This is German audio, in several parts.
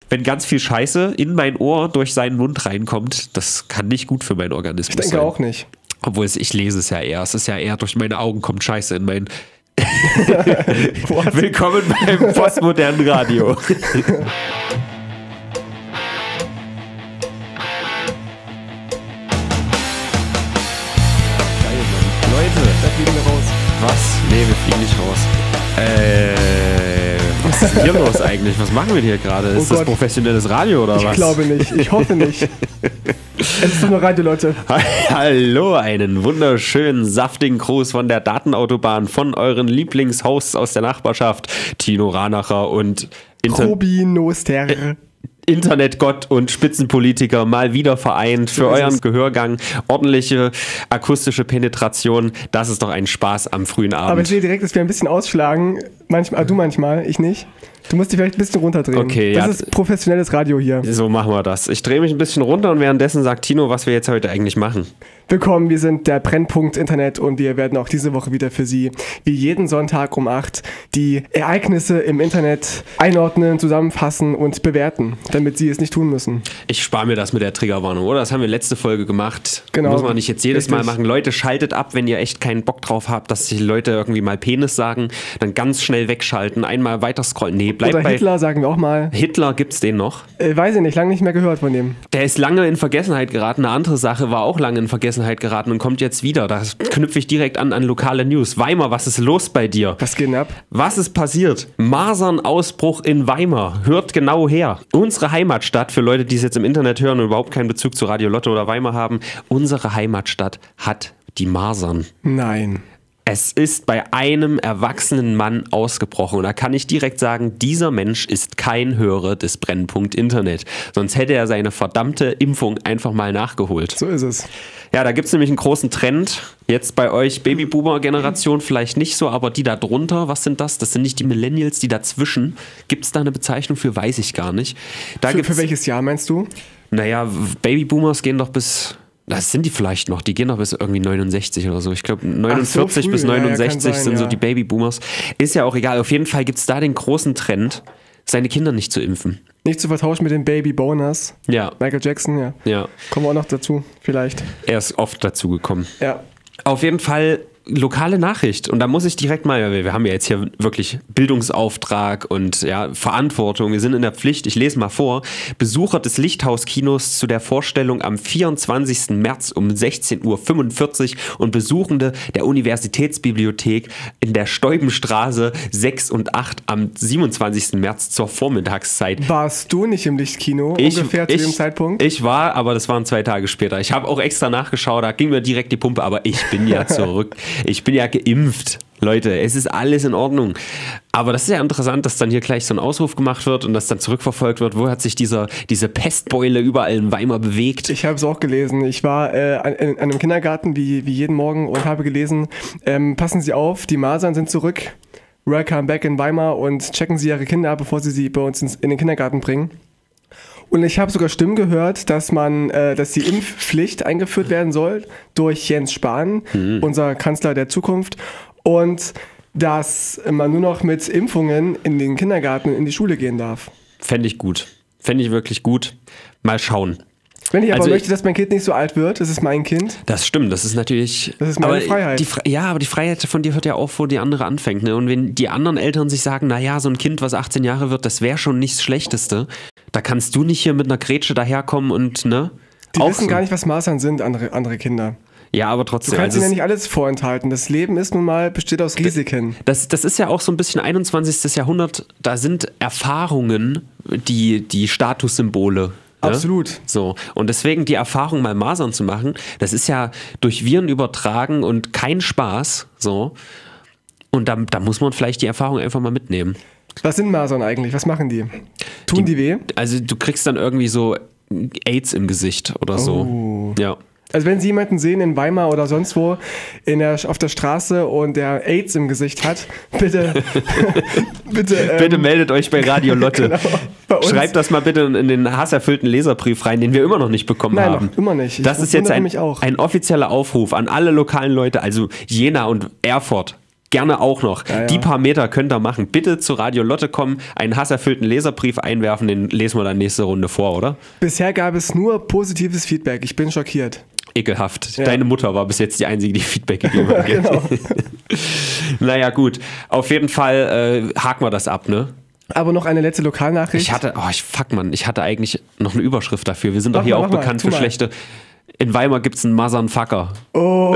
wenn ganz viel Scheiße in mein Ohr durch seinen Mund reinkommt, das kann nicht gut für meinen Organismus sein. Ich denke auch nicht. Obwohl ich lese es ja eher. Es ist ja eher durch meine Augen kommt Scheiße in mein... Willkommen beim postmodernen Radio. Leute, da fliegen wir raus. Was? Nee, wir fliegen nicht raus. Was ist denn hier los eigentlich? Was machen wir hier gerade? Ist das professionelles Radio oder was? Ich glaube nicht. Ich hoffe nicht. Es ist doch nur Radio, Leute. Hallo, einen wunderschönen, saftigen Gruß von der Datenautobahn von euren Lieblingshosts aus der Nachbarschaft, Tino Ranacher und Robin Noster. Internetgott und Spitzenpolitiker mal wieder vereint für euren Gehörgang. Ordentliche akustische Penetration. Das ist doch ein Spaß am frühen Abend. Aber ich sehe direkt, dass wir ein bisschen ausschlagen. Manchmal, du manchmal, ich nicht. Du musst dich vielleicht ein bisschen runterdrehen. Okay, das ist professionelles Radio hier. So machen wir das. Ich drehe mich ein bisschen runter und währenddessen sagt Tino, was wir jetzt heute eigentlich machen. Willkommen, wir sind der Brennpunkt Internet und wir werden auch diese Woche wieder für Sie, wie jeden Sonntag um 8, die Ereignisse im Internet einordnen, zusammenfassen und bewerten, damit Sie es nicht tun müssen. Ich spare mir das mit der Triggerwarnung, oder? Das haben wir letzte Folge gemacht. Genau. Muss man nicht jetzt jedes Mal machen. Leute, schaltet ab, wenn ihr echt keinen Bock drauf habt, dass die Leute irgendwie mal Penis sagen, dann ganz schnell wegschalten, einmal weiter scrollen. Nee, bleibt Oder bei... Hitler, sagen wir auch mal. Hitler, gibt's den noch? Weiß ich nicht, lange nicht mehr gehört von dem. Der ist lange in Vergessenheit geraten. Eine andere Sache war auch lange in Vergessenheit geraten und kommt jetzt wieder. Da knüpfe ich direkt an lokale News. Weimar, was ist los bei dir? Was geht denn ab? Was ist passiert? Masernausbruch in Weimar. Hört genau her. Unsere Heimatstadt, für Leute, die es jetzt im Internet hören und überhaupt keinen Bezug zu Radio Lotte oder Weimar haben, unsere Heimatstadt hat die Masern. Nein. Es ist bei einem erwachsenen Mann ausgebrochen und da kann ich direkt sagen, dieser Mensch ist kein Hörer des Brennpunkt Internet. Sonst hätte er seine verdammte Impfung einfach mal nachgeholt. So ist es. Ja, da gibt es nämlich einen großen Trend. Jetzt bei euch Babyboomer-Generation vielleicht nicht so, aber die da drunter, was sind das? Das sind nicht die Millennials, die dazwischen. Gibt es da eine Bezeichnung für? Weiß ich gar nicht. Für welches Jahr meinst du? Naja, Babyboomers gehen doch bis... Das sind die vielleicht noch, die gehen noch bis irgendwie 69 oder so. Ich glaube 49 so bis 69 sein, sind so die Babyboomers. Ist ja auch egal, auf jeden Fall gibt es da den großen Trend, seine Kinder nicht zu impfen. Nicht zu vertauschen mit den Babyboners. Ja. Michael Jackson, ja. Ja. Kommen wir auch noch dazu, vielleicht. Er ist oft dazu gekommen. Ja. Auf jeden Fall lokale Nachricht. Und da muss ich direkt mal, wir haben ja jetzt hier wirklich Bildungsauftrag und ja, Verantwortung. Wir sind in der Pflicht. Ich lese mal vor. Besucher des Lichthaus-Kinos zu der Vorstellung am 24. März um 16:45 Uhr und Besuchende der Universitätsbibliothek in der Steubenstraße 6 und 8 am 27. März zur Vormittagszeit. Warst du nicht im Lichtkino ungefähr zu dem Zeitpunkt? Ich war, aber das waren 2 Tage später. Ich habe auch extra nachgeschaut, da ging mir direkt die Pumpe, aber ich bin ja zurück. Ich bin ja geimpft. Leute, es ist alles in Ordnung. Aber das ist ja interessant, dass dann hier gleich so ein Ausruf gemacht wird und das dann zurückverfolgt wird. Wo hat sich diese Pestbeule überall in Weimar bewegt? Ich habe es auch gelesen. Ich war in einem Kindergarten wie jeden Morgen und habe gelesen, passen Sie auf, die Masern sind zurück. Welcome back in Weimar und checken Sie Ihre Kinder ab, bevor Sie sie bei uns in den Kindergarten bringen. Und ich habe sogar Stimmen gehört, dass die Impfpflicht eingeführt werden soll durch Jens Spahn, unser Kanzler der Zukunft, und dass man nur noch mit Impfungen in den Kindergarten, in die Schule gehen darf. Fände ich gut. Fände ich wirklich gut. Mal schauen. Wenn ich aber möchte, dass mein Kind nicht so alt wird, das ist mein Kind. Das stimmt, das ist natürlich... Das ist meine Freiheit. Aber die Freiheit von dir hört ja auf, wo die andere anfängt. Ne? Und wenn die anderen Eltern sich sagen, naja, so ein Kind, was 18 Jahre wird, das wäre schon nicht das Schlechteste, da kannst du nicht hier mit einer Grätsche daherkommen und, ne? Die wissen gar nicht, was Masern sind, andere Kinder. Ja, aber trotzdem. Du kannst ihnen ja nicht alles vorenthalten. Das Leben ist nun mal, besteht aus Risiken. Das ist ja auch so ein bisschen 21. Jahrhundert, da sind Erfahrungen die Statussymbole. Absolut. Ne? So. Und deswegen die Erfahrung, mal Masern zu machen, das ist ja durch Viren übertragen und kein Spaß. So. Und da muss man vielleicht die Erfahrung einfach mal mitnehmen. Was sind Masern eigentlich? Was machen die? Tun die weh? Also du kriegst dann irgendwie so AIDS im Gesicht oder so. Ja. Also wenn Sie jemanden sehen in Weimar oder sonst wo auf der Straße und der AIDS im Gesicht hat, bitte bitte meldet euch bei Radio Lotte. Genau, schreibt das mal bitte in den hasserfüllten Leserbrief rein, den wir immer noch nicht bekommen haben. Nein, noch immer nicht. Das ist jetzt ein offizieller Aufruf an alle lokalen Leute, also Jena und Erfurt. Gerne auch noch. Ja. Die paar Meter könnt ihr machen. Bitte zu Radio Lotte kommen, einen hasserfüllten Leserbrief einwerfen, den lesen wir dann nächste Runde vor, oder? Bisher gab es nur positives Feedback. Ich bin schockiert. Ekelhaft. Ja. Deine Mutter war bis jetzt die Einzige, die Feedback gegeben hat. Genau. Naja, gut. Auf jeden Fall haken wir das ab, ne? Aber noch eine letzte Lokalnachricht. Ich hatte eigentlich noch eine Überschrift dafür. Wir sind doch Mach hier mal, auch mach mal, bekannt tu für mal. schlechte... In Weimar gibt es einen Masernfucker. Oh,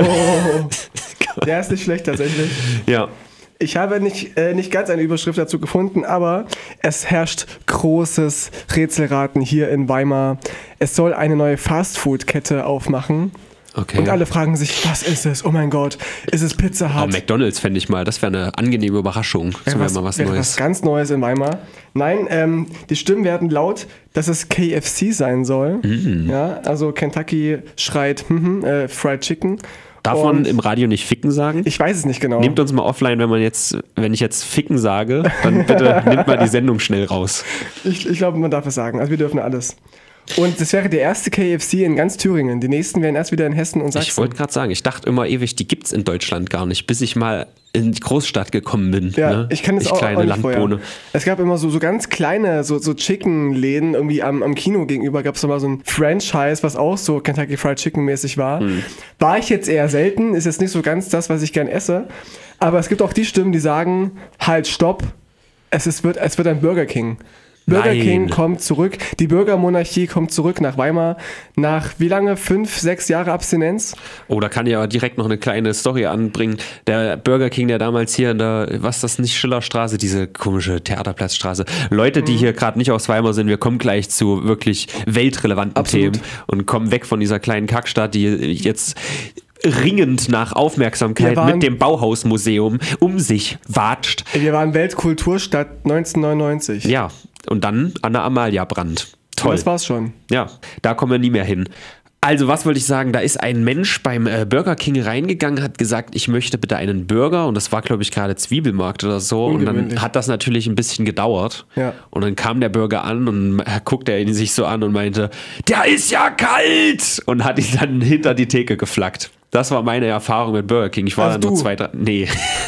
der ist nicht schlecht tatsächlich. Ja. Ich habe nicht ganz eine Überschrift dazu gefunden, aber es herrscht großes Rätselraten hier in Weimar. Es soll eine neue Fastfood-Kette aufmachen. Okay. Und alle fragen sich, was ist es? Oh mein Gott, ist es Pizza Aber Hut? McDonalds fände ich mal, das wäre eine angenehme Überraschung. Das wäre mal was wäre Neues. was ganz Neues in Weimar. Nein, die Stimmen werden laut, dass es KFC sein soll. Ja, also Kentucky schreit Fried Chicken. Darf man Und im Radio nicht ficken sagen? ich weiß es nicht genau. Nehmt uns mal offline, wenn ich jetzt ficken sage, dann bitte nimmt mal die Sendung schnell raus. Ich glaube, man darf es sagen. Also wir dürfen alles. Und das wäre der erste KFC in ganz Thüringen. Die nächsten wären erst wieder in Hessen und Sachsen. Ich wollte gerade sagen, ich dachte immer ewig, die gibt's in Deutschland gar nicht, bis ich mal in die Großstadt gekommen bin. Ja, ne? ich kann das auch kleine nicht Landbohne. vorher. Es gab immer so ganz kleine, so Chicken-Läden, irgendwie am Kino gegenüber gab es mal so ein Franchise, was auch so Kentucky Fried Chicken mäßig war. War ich jetzt eher selten, ist jetzt nicht so ganz das, was ich gern esse. Aber es gibt auch die Stimmen, die sagen, halt, stopp, es wird ein Burger King. Burger Nein. King kommt zurück, die Bürgermonarchie kommt zurück nach Weimar, nach wie lange? 5, 6 Jahre Abstinenz? Oh, da kann ich aber direkt noch eine kleine Story anbringen. Der Burger King, der damals hier in der, was ist das nicht, Schillerstraße, diese komische Theaterplatzstraße. Leute, die hier gerade nicht aus Weimar sind, wir kommen gleich zu wirklich weltrelevanten Absolut. Themen und kommen weg von dieser kleinen Kackstadt, die jetzt ringend nach Aufmerksamkeit Wir waren- mit dem Bauhausmuseum um sich watscht. Wir waren Weltkulturstadt 1999. Ja, und dann an der Amalia-Brand. Toll. Das war's schon. Ja, da kommen wir nie mehr hin. Also, was wollte ich sagen? Da ist ein Mensch beim Burger King reingegangen, hat gesagt, ich möchte bitte einen Burger. Und das war, glaube ich, gerade Zwiebelmarkt oder so. Und dann Ungewöhnlich. hat das natürlich ein bisschen gedauert. Ja. Und dann kam der Burger an und guckte er ihn sich so an und meinte, der ist ja kalt! Und hat ihn dann hinter die Theke geflaggt. Das war meine Erfahrung mit Burger King. Ich war Also dann nur du? 2, 3... Nee.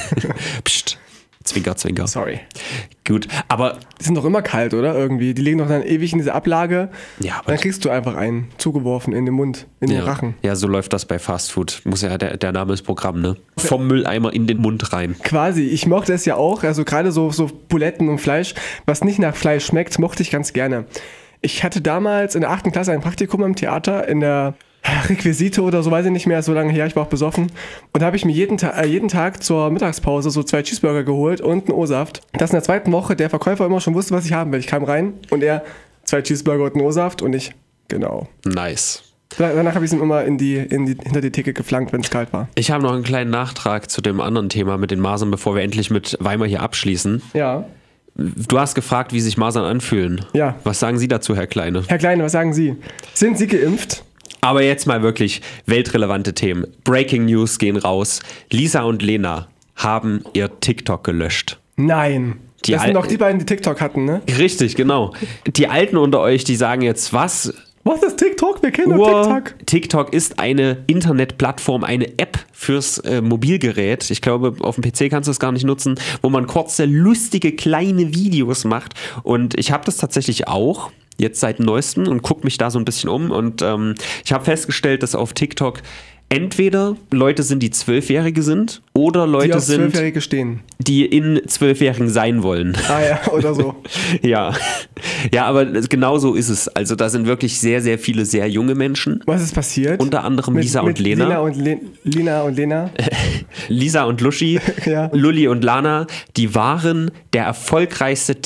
Psst. Zwinker, zwinker. Sorry. Gut, aber Die sind doch immer kalt, oder? Irgendwie. Die liegen doch dann ewig in dieser Ablage. Ja, Und aber dann kriegst du einfach einen zugeworfen in den Mund, in den Rachen. Ja, so läuft das bei Fast Food. Muss ja, der Name ist Programm, ne? Vom Mülleimer in den Mund rein. Quasi. Ich mochte es ja auch. Also gerade so Buletten und Fleisch, was nicht nach Fleisch schmeckt, mochte ich ganz gerne. Ich hatte damals in der 8. Klasse ein Praktikum im Theater in der Requisite oder so, weiß ich nicht mehr, ist so lange her, ich war auch besoffen. Und da habe ich mir jeden Tag zur Mittagspause so 2 Cheeseburger geholt und einen O-Saft. Dass in der 2. Woche der Verkäufer immer schon wusste, was ich haben will. Ich kam rein und er 2 Cheeseburger und einen O-Saft und ich, genau. Nice. Danach habe ich ihn immer hinter die Theke geflankt, wenn es kalt war. Ich habe noch einen kleinen Nachtrag zu dem anderen Thema mit den Masern, bevor wir endlich mit Weimar hier abschließen. Ja. Du hast gefragt, wie sich Masern anfühlen. Ja. Was sagen Sie dazu, Herr Kleine? Herr Kleine, was sagen Sie? Sind Sie geimpft? Aber jetzt mal wirklich weltrelevante Themen. Breaking News gehen raus. Lisa und Lena haben ihr TikTok gelöscht. Nein. Die Das sind Al- doch die beiden, die TikTok hatten, ne? Richtig, genau. Die Alten unter euch, die sagen jetzt, was? Was ist TikTok? Wir kennen doch TikTok. TikTok ist eine Internetplattform, eine App fürs Mobilgerät. Ich glaube, auf dem PC kannst du es gar nicht nutzen, wo man kurze, lustige, kleine Videos macht. Und ich habe das tatsächlich auch, jetzt seit neuestem, und gucke mich da so ein bisschen um. Und ich habe festgestellt, dass auf TikTok entweder Leute sind, die 12-Jährige sind, oder Die Leute auf sind, 12-Jährige stehen. die in 12-Jährigen sein wollen. Ah ja, oder so. Ja. Ja, aber genau so ist es. Also da sind wirklich sehr, sehr viele sehr junge Menschen. Was ist passiert? Unter anderem Lisa und Lena. Lina und Lena. Lisa und Luschi, Ja. Lulli und Lana, die waren der erfolgreichste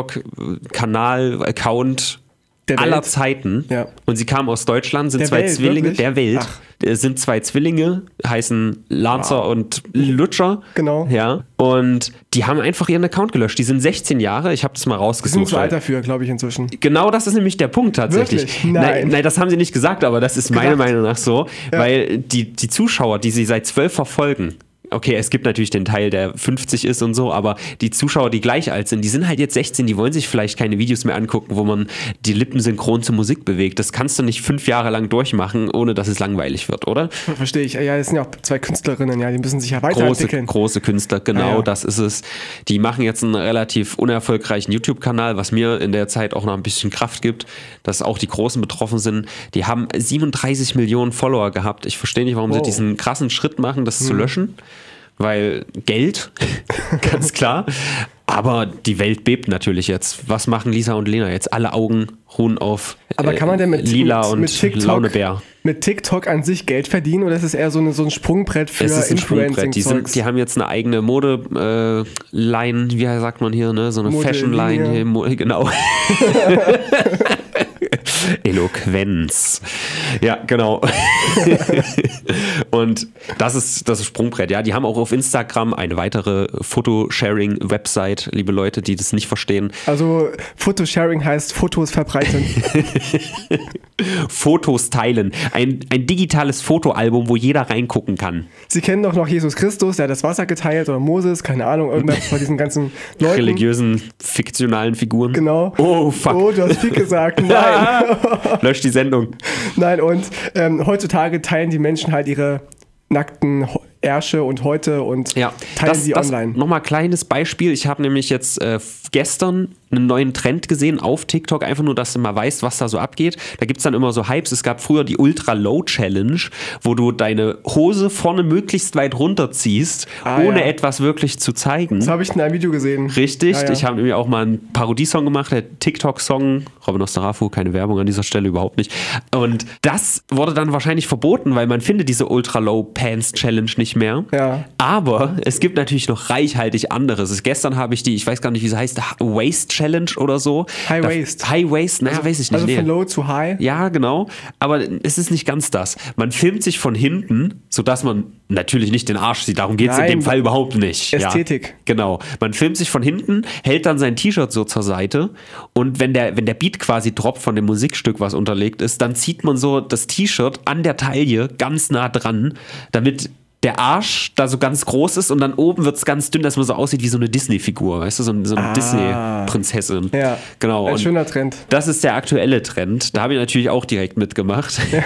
TikTok-Kanal-Account Der aller Welt. Zeiten. Ja. Und sie kamen aus Deutschland, sind Der zwei Welt, Zwillinge wirklich? der Welt. Ach. Es sind 2 Zwillinge, heißen Lancer und Lutscher. Genau. Ja. Und die haben einfach ihren Account gelöscht. Die sind 16 Jahre, ich habe das mal Die sind rausgesucht. zu weil- alt dafür, glaube ich, inzwischen. Genau, das ist nämlich der Punkt tatsächlich. Wirklich? Nein. Nein, das haben sie nicht gesagt, aber das ist meiner Gedacht. Meinung nach so, Ja. weil die Zuschauer, die sie seit 12 verfolgen, Okay, es gibt natürlich den Teil, der 50 ist und so, aber die Zuschauer, die gleich alt sind, die sind halt jetzt 16, die wollen sich vielleicht keine Videos mehr angucken, wo man die Lippen synchron zur Musik bewegt. Das kannst du nicht 5 Jahre lang durchmachen, ohne dass es langweilig wird, oder? Verstehe ich. Ja, das sind ja auch 2 Künstlerinnen, ja, die müssen sich ja weiterentwickeln. Große Künstler, genau, das ist es. Die machen jetzt einen relativ unerfolgreichen YouTube-Kanal, was mir in der Zeit auch noch ein bisschen Kraft gibt, dass auch die Großen betroffen sind. Die haben 37 Millionen Follower gehabt. Ich verstehe nicht, warum sie diesen krassen Schritt machen, das zu löschen. Weil Geld, ganz klar. Aber die Welt bebt natürlich jetzt. Was machen Lisa und Lena jetzt? Alle Augen ruhen auf Aber kann man denn mit Lila und TikTok, Launebär. Mit TikTok an sich Geld verdienen oder ist es eher so ein Sprungbrett für Influencing-Zeugs? Die haben jetzt eine eigene Mode-Line, wie sagt man hier, ne? So eine Fashion-Line. Genau. Eloquenz. Ja, genau. Und das ist das Sprungbrett. Ja, die haben auch auf Instagram eine weitere Fotosharing-Website, liebe Leute, die das nicht verstehen. Also Fotosharing heißt Fotos verbreiten. Fotos teilen. Ein digitales Fotoalbum, wo jeder reingucken kann. Sie kennen doch noch Jesus Christus, der hat das Wasser geteilt, oder Moses, keine Ahnung, irgendwas von diesen ganzen Leuten. Religiösen, fiktionalen Figuren. Genau. Oh, fuck. Oh, du hast viel gesagt. Nein. Lösch die Sendung. Nein, und heutzutage teilen die Menschen halt ihre nackten Ärsche und Häute und teilen sie online. Nochmal kleines Beispiel. Ich habe nämlich jetzt gestern einen neuen Trend gesehen auf TikTok, einfach nur, dass du mal weißt, was da so abgeht. Da gibt es dann immer so Hypes. Es gab früher die Ultra-Low-Challenge, wo du deine Hose vorne möglichst weit runterziehst, ohne etwas wirklich zu zeigen. Das habe ich in einem Video gesehen. Richtig. Ja. Ich habe nämlich auch mal einen Parodiesong gemacht, der TikTok-Song, Robin Osterafu, keine Werbung an dieser Stelle, überhaupt nicht. Und das wurde dann wahrscheinlich verboten, weil man findet diese Ultra-Low-Pants-Challenge nicht mehr. Ja. Aber es gibt natürlich noch reichhaltig anderes. Gestern habe ich ich weiß gar nicht, wie sie heißt, Waist-Challenge oder so. High Waist. High Waist, naja, weiß ich nicht. Also von Low zu High? Ja, genau. Aber es ist nicht ganz das. Man filmt sich von hinten, sodass man natürlich nicht den Arsch sieht. Darum geht es in dem Fall überhaupt nicht. Ästhetik. Ja, genau. Man filmt sich von hinten, hält dann sein T-Shirt so zur Seite und wenn der Beat quasi droppt von dem Musikstück, was unterlegt ist, dann zieht man so das T-Shirt an der Taille ganz nah dran, damit der Arsch da so ganz groß ist und dann oben wird es ganz dünn, dass man so aussieht wie so eine Disney-Figur, weißt du, so eine Disney-Prinzessin. Ja, genau. Ein schöner Trend. Das ist der aktuelle Trend. Da habe ich natürlich auch direkt mitgemacht. Ja.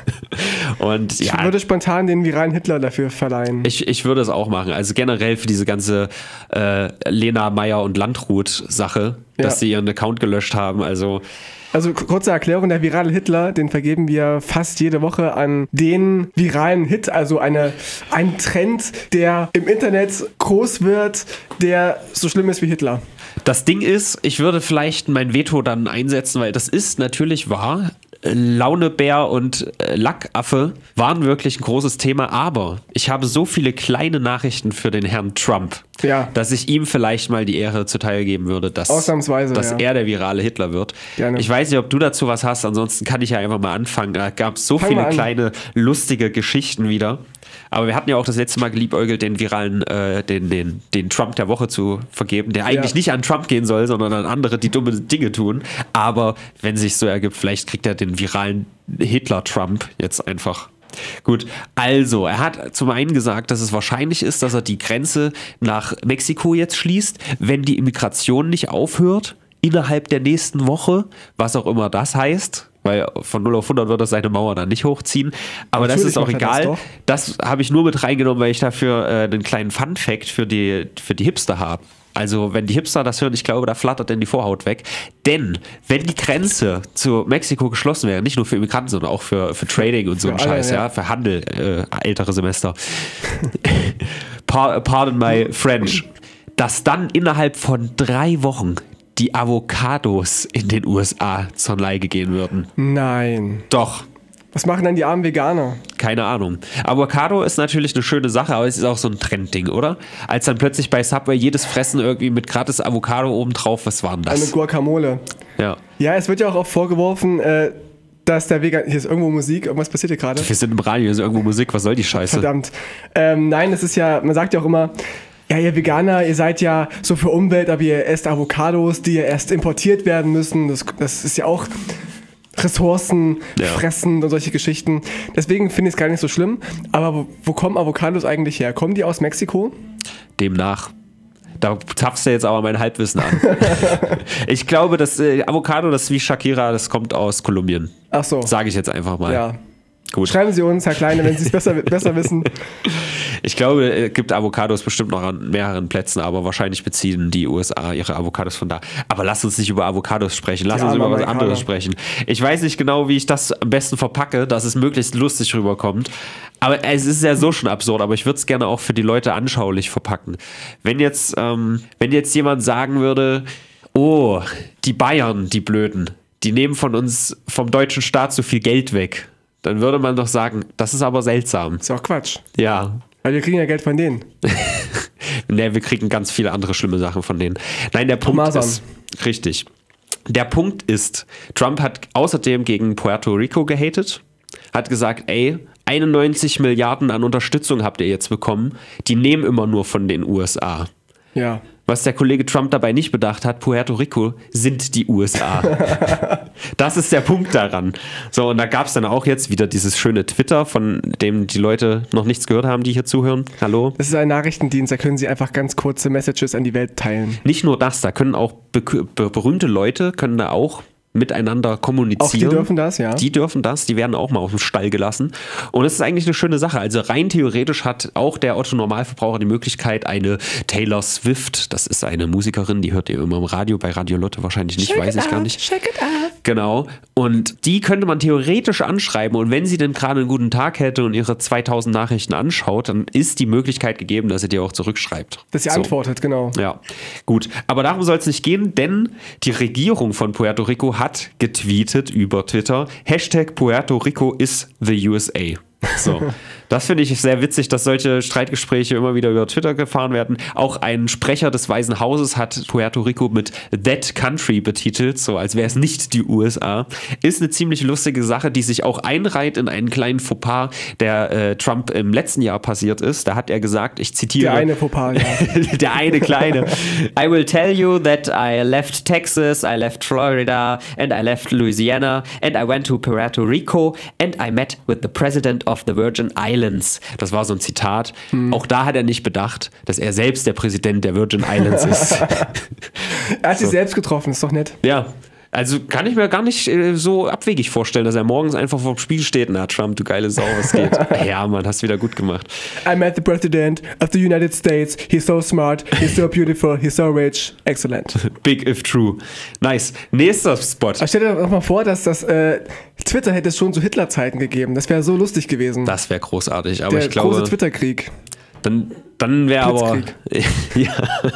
Und ich würde spontan den viralen Hitler dafür verleihen. Ich würde es auch machen. Also generell für diese ganze Lena Meyer und Landrut-Sache, dass sie ihren Account gelöscht haben. Also kurze Erklärung, der virale Hitler, den vergeben wir fast jede Woche an den viralen Hit, also ein Trend, der im Internet groß wird, der so schlimm ist wie Hitler. Das Ding ist, ich würde vielleicht mein Veto dann einsetzen, weil das ist natürlich wahr. Launebär und Lackaffe waren wirklich ein großes Thema, aber ich habe so viele kleine Nachrichten für den Herrn Trump, dass ich ihm vielleicht mal die Ehre zuteil geben würde, dass er der virale Hitler wird. Gerne. Ich weiß nicht, ob du dazu was hast, ansonsten kann ich ja einfach mal anfangen. Da gab es so viele kleine lustige Geschichten wieder. Aber wir hatten ja auch das letzte Mal geliebäugelt, den viralen, den Trump der Woche zu vergeben, der eigentlich nicht an Trump gehen soll, sondern an andere, die dumme Dinge tun. Aber wenn es sich so ergibt, vielleicht kriegt er den viralen Hitler-Trump jetzt einfach. Gut, also er hat zum einen gesagt, dass es wahrscheinlich ist, dass er die Grenze nach Mexiko jetzt schließt, wenn die Immigration nicht aufhört innerhalb der nächsten Woche, was auch immer das heißt. Weil von 0 auf 100 wird er seine Mauer dann nicht hochziehen. Aber natürlich, das ist auch egal. Das habe ich nur mit reingenommen, weil ich dafür einen kleinen Fun-Fact für die Hipster habe. Also wenn die Hipster das hören, ich glaube, da flattert denn die Vorhaut weg. Denn wenn die Grenze zu Mexiko geschlossen wäre, nicht nur für Immigranten, sondern auch für Trading und so einen Scheiß, für Handel, ältere Semester. Pardon my French. Dass dann innerhalb von 3 Wochen die Avocados in den USA zur Neige gehen würden. Nein. Doch. Was machen dann die armen Veganer? Keine Ahnung. Avocado ist natürlich eine schöne Sache, aber es ist auch so ein Trendding, oder? Als dann plötzlich bei Subway jedes Fressen irgendwie mit gratis Avocado obendrauf, was war denn das? Eine Guacamole. Ja. Ja, es wird ja auch oft vorgeworfen, dass der Vegan... Hier ist irgendwo Musik, irgendwas passiert hier gerade. Wir sind im Radio, hier ist irgendwo Musik, was soll die Scheiße? Verdammt. Nein, es ist ja, man sagt ja auch immer... Ja, ihr Veganer, ihr seid ja so für Umwelt, aber ihr esst Avocados, die ja erst importiert werden müssen. Das ist ja auch Ressourcen fressen und solche Geschichten. Deswegen finde ich es gar nicht so schlimm. Aber wo kommen Avocados eigentlich her? Kommen die aus Mexiko? Demnach. Da tapfst du jetzt aber mein Halbwissen an. Ich glaube, das Avocado, das ist wie Shakira, das kommt aus Kolumbien. Ach so. Sage ich jetzt einfach mal. Ja. Gut. Schreiben Sie uns, Herr Kleine, wenn Sie es besser wissen. Ich glaube, es gibt Avocados bestimmt noch an mehreren Plätzen, aber wahrscheinlich beziehen die USA ihre Avocados von da. Aber lass uns nicht über Avocados sprechen, lass uns über was anderes sprechen. Ich weiß nicht genau, wie ich das am besten verpacke, dass es möglichst lustig rüberkommt. Aber es ist ja so schon absurd, aber ich würde es gerne auch für die Leute anschaulich verpacken. Wenn jetzt jemand sagen würde, oh, die Bayern, die Blöden, die nehmen von uns, vom deutschen Staat so viel Geld weg, dann würde man doch sagen, das ist aber seltsam. Ist auch Quatsch. Ja. Weil wir kriegen ja Geld von denen. Ne, wir kriegen ganz viele andere schlimme Sachen von denen. Nein, der Punkt ist, richtig. Der Punkt ist, Trump hat außerdem gegen Puerto Rico gehatet, hat gesagt, ey, 91 Milliarden an Unterstützung habt ihr jetzt bekommen, die nehmen immer nur von den USA. Ja. Was der Kollege Trump dabei nicht bedacht hat, Puerto Rico sind die USA. Das ist der Punkt daran. So, und da gab es dann auch jetzt wieder dieses schöne Twitter, von dem die Leute noch nichts gehört haben, die hier zuhören. Hallo? Das ist ein Nachrichtendienst, da können Sie einfach ganz kurze Messages an die Welt teilen. Nicht nur das, da können auch berühmte Leute, können da auch miteinander kommunizieren. Auch die dürfen das, ja. Die dürfen das, die werden auch mal aus dem Stall gelassen. Und es ist eigentlich eine schöne Sache. Also rein theoretisch hat auch der Otto-Normalverbraucher die Möglichkeit, eine Taylor Swift, das ist eine Musikerin, die hört ihr immer im Radio, bei Radio Lotte wahrscheinlich nicht, weiß ich gar nicht. Check it out. Genau. Und die könnte man theoretisch anschreiben. Und wenn sie denn gerade einen guten Tag hätte und ihre 2000 Nachrichten anschaut, dann ist die Möglichkeit gegeben, dass sie dir auch zurückschreibt. Dass sie antwortet, genau. Ja, gut. Aber darum soll es nicht gehen, denn die Regierung von Puerto Rico hat getweetet über Twitter, Hashtag Puerto Rico is the USA. So, das finde ich sehr witzig, dass solche Streitgespräche immer wieder über Twitter gefahren werden. Auch ein Sprecher des Weißen Hauses hat Puerto Rico mit That Country betitelt, so als wäre es nicht die USA. Ist eine ziemlich lustige Sache, die sich auch einreiht in einen kleinen Fauxpas, der Trump im letzten Jahr passiert ist. Da hat er gesagt, ich zitiere... Der eine Fauxpas, ja. Der eine kleine. I will tell you that I left Texas, I left Florida and I left Louisiana and I went to Puerto Rico and I met with the president of the Virgin Islands. Das war so ein Zitat. Auch da hat er nicht bedacht, dass er selbst der Präsident der Virgin Islands ist. Er hat sich selbst getroffen, ist doch nett. Ja, also kann ich mir gar nicht so abwegig vorstellen, dass er morgens einfach vorm Spiel steht. Na, Trump, du geile Sau, was geht? Ja, Mann, hast wieder gut gemacht. I met the President of the United States. He's so smart, he's so beautiful, he's so rich. Excellent. Big if true. Nice. Nächster Spot. Aber stell dir doch mal vor, dass das Twitter hätte es schon zu Hitler-Zeiten gegeben. Das wäre so lustig gewesen. Das wäre großartig, aber Der ich glaube... große Twitter-Krieg. Dann wäre aber... Ja,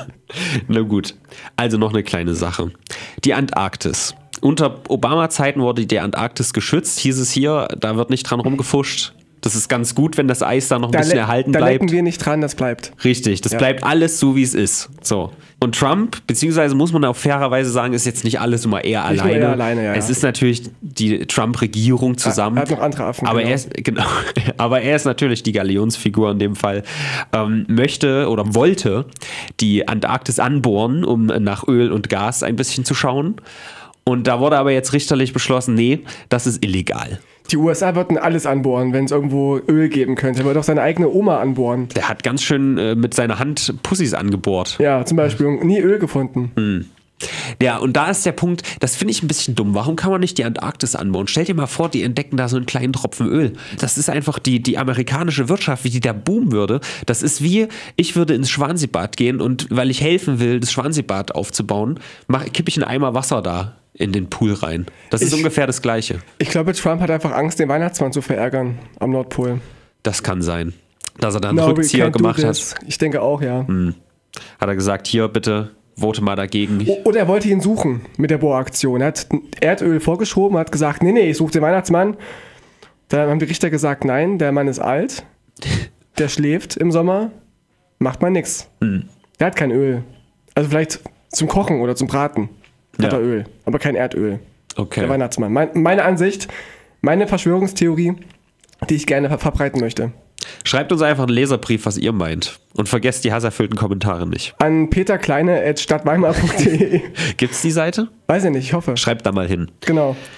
na gut. Also noch eine kleine Sache. Die Antarktis. Unter Obama-Zeiten wurde die Antarktis geschützt, hieß es hier, da wird nicht dran rumgefuscht. Das ist ganz gut, wenn das Eis da noch ein bisschen erhalten bleibt. Da lecken wir nicht dran, das bleibt. Richtig, das bleibt alles so, wie es ist. So. Und Trump, beziehungsweise muss man auch fairerweise sagen, ist jetzt nicht alles immer eher alleine. Nur er alleine, ja. Es ist natürlich die Trump-Regierung zusammen. Er hat noch andere Affen. Aber, aber er ist natürlich die Galionsfigur in dem Fall. Möchte oder wollte die Antarktis anbohren, um nach Öl und Gas ein bisschen zu schauen. Und da wurde aber jetzt richterlich beschlossen, nee, das ist illegal. Die USA würden alles anbohren, wenn es irgendwo Öl geben könnte. Er würde auch seine eigene Oma anbohren. Der hat ganz schön mit seiner Hand Pussys angebohrt. Ja, zum Beispiel. Nie Öl gefunden. Mhm. Ja, und da ist der Punkt, das finde ich ein bisschen dumm. Warum kann man nicht die Antarktis anbauen? Stell dir mal vor, die entdecken da so einen kleinen Tropfen Öl. Das ist einfach die amerikanische Wirtschaft, wie die da boomen würde. Das ist wie, ich würde ins Schwanseebad gehen und weil ich helfen will, das Schwanseebad aufzubauen, kippe ich einen Eimer Wasser da in den Pool rein. Das ist ungefähr das Gleiche. Ich glaube, Trump hat einfach Angst, den Weihnachtsmann zu verärgern am Nordpol. Das kann sein. Dass er da einen Rückzieher gemacht hat. Ich denke auch, ja. Hat er gesagt, hier bitte, vote mal dagegen. Oder er wollte ihn suchen mit der Bohraktion. Er hat Erdöl vorgeschoben, hat gesagt, nee, ich suche den Weihnachtsmann. Dann haben die Richter gesagt, nein, der Mann ist alt, der schläft im Sommer, macht man nichts. Der hat kein Öl. Also vielleicht zum Kochen oder zum Braten hat er Öl, aber kein Erdöl. Okay. Der Weihnachtsmann. Meine Ansicht, meine Verschwörungstheorie, die ich gerne verbreiten möchte. Schreibt uns einfach einen Leserbrief, was ihr meint. Und vergesst die hasserfüllten Kommentare nicht. An peterkleine@stadtweimar.de. Gibt's die Seite? Weiß ich nicht, ich hoffe. Schreibt da mal hin. Genau.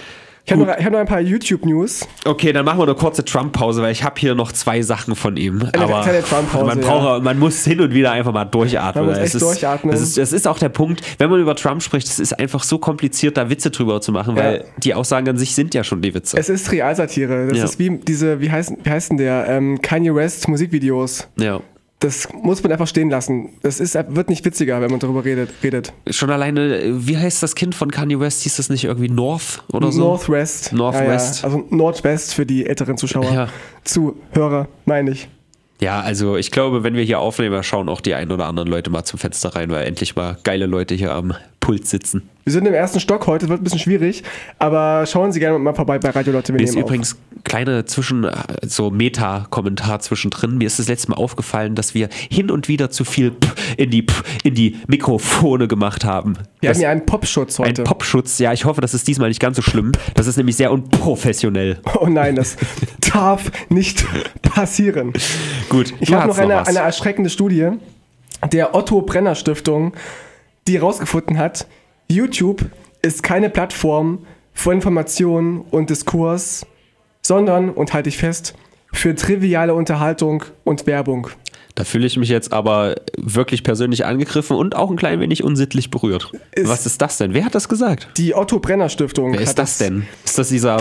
Ich habe noch ein paar YouTube-News. Okay, dann machen wir eine kurze Trump-Pause, weil ich habe hier noch 2 Sachen von ihm. Aber kleine Trump-Pause, man muss hin und wieder einfach mal durchatmen. Man muss echt durchatmen. Das ist auch der Punkt, wenn man über Trump spricht, es ist einfach so kompliziert, da Witze drüber zu machen, weil die Aussagen an sich sind ja schon die Witze. Es ist Realsatire. Das ist wie diese, wie heißt denn der? Kanye West Musikvideos. Ja. Das muss man einfach stehen lassen. Wird nicht witziger, wenn man darüber redet. Schon alleine, wie heißt das Kind von Kanye West? Hieß das nicht irgendwie North oder so? Northwest. Northwest. Ja. Also Nordwest für die älteren Zuschauer. Zuhörer, meine ich. Ja, also ich glaube, wenn wir hier aufnehmen, schauen auch die ein oder anderen Leute mal zum Fenster rein, weil endlich mal geile Leute hier am Pult sitzen. Wir sind im 1. Stock heute, wird ein bisschen schwierig, aber schauen Sie gerne mal vorbei bei Radio Leute. Mir ist übrigens kleine Meta-Kommentar zwischendrin. Mir ist das letzte Mal aufgefallen, dass wir hin und wieder zu viel in die Mikrofone gemacht haben. Wir haben hier einen Popschutz heute. Ein Popschutz, ja, ich hoffe, das ist diesmal nicht ganz so schlimm. Das ist nämlich sehr unprofessionell. Oh nein, das darf nicht passieren. Gut, ich habe noch eine erschreckende Studie der Otto-Brenner-Stiftung, die herausgefunden hat, YouTube ist keine Plattform für Information und Diskurs, sondern, und halte ich fest, für triviale Unterhaltung und Werbung. Da fühle ich mich jetzt aber wirklich persönlich angegriffen und auch ein klein wenig unsittlich berührt. Was ist das denn? Wer hat das gesagt? Die Otto-Brenner-Stiftung. Wer ist das denn? Ist das dieser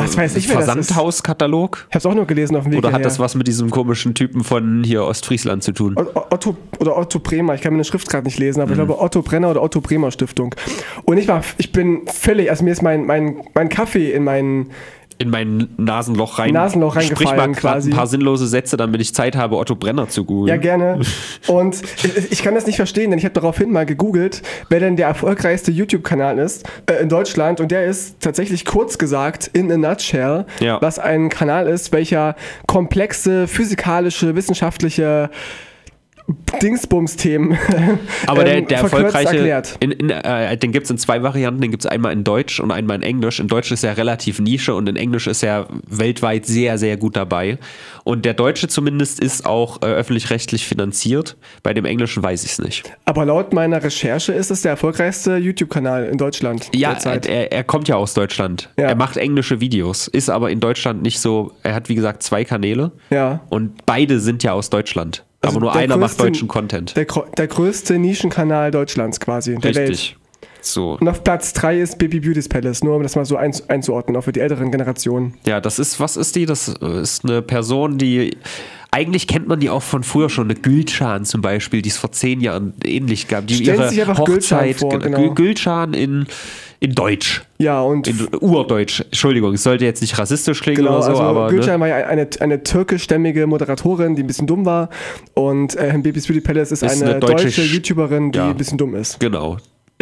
Ich Versandhauskatalog? habe es auch nur gelesen auf dem Weg Oder hat hierher. das was mit diesem komischen Typen von hier Ostfriesland zu tun? Otto Bremer, ich kann mir eine Schrift gerade nicht lesen, aber ich glaube Otto Brenner oder Otto Bremer Stiftung. Und ich bin völlig, also mir ist mein Kaffee in mein Nasenloch reingefallen. Sprich mal gerade ein paar sinnlose Sätze, damit ich Zeit habe, Otto Brenner zu googeln. Ja, gerne. Und ich kann das nicht verstehen, denn ich habe daraufhin mal gegoogelt, wer denn der erfolgreichste YouTube-Kanal ist in Deutschland. Und der ist tatsächlich kurz gesagt, in a nutshell, was ein Kanal ist, welcher komplexe, physikalische, wissenschaftliche Dingsbums-Themen aber der erfolgreiche, erklärt. Den gibt es in 2 Varianten, den gibt es einmal in Deutsch und einmal in Englisch. In Deutsch ist er relativ Nische und in Englisch ist er weltweit sehr, sehr gut dabei. Und der Deutsche zumindest ist auch öffentlich-rechtlich finanziert. Bei dem Englischen weiß ich es nicht. Aber laut meiner Recherche ist es der erfolgreichste YouTube-Kanal in Deutschland. Ja, er kommt ja aus Deutschland. Ja. Er macht englische Videos, ist aber in Deutschland nicht so, er hat wie gesagt 2 Kanäle und beide sind ja aus Deutschland. Also aber nur einer macht deutschen Content. Der größte Nischenkanal Deutschlands quasi, der Welt. So. Und auf Platz 3 ist Baby Beauty's Palace, nur um das mal so einzuordnen, auch für die älteren Generationen. Ja, was ist die? Das ist eine Person, die, eigentlich kennt man die auch von früher schon, eine Gülcan zum Beispiel, die es vor 10 Jahren ähnlich gab. Die Stellen sich einfach Hochzeit, Gülcan vor, genau. Gülcan in Deutsch. Ja, und in Urdeutsch. Entschuldigung, es sollte jetzt nicht rassistisch klingen oder so, also aber. Gülcan war ja eine türkischstämmige Moderatorin, die ein bisschen dumm war. Und Baby's Beauty Palace ist eine deutsche YouTuberin, die ein bisschen dumm ist. Genau.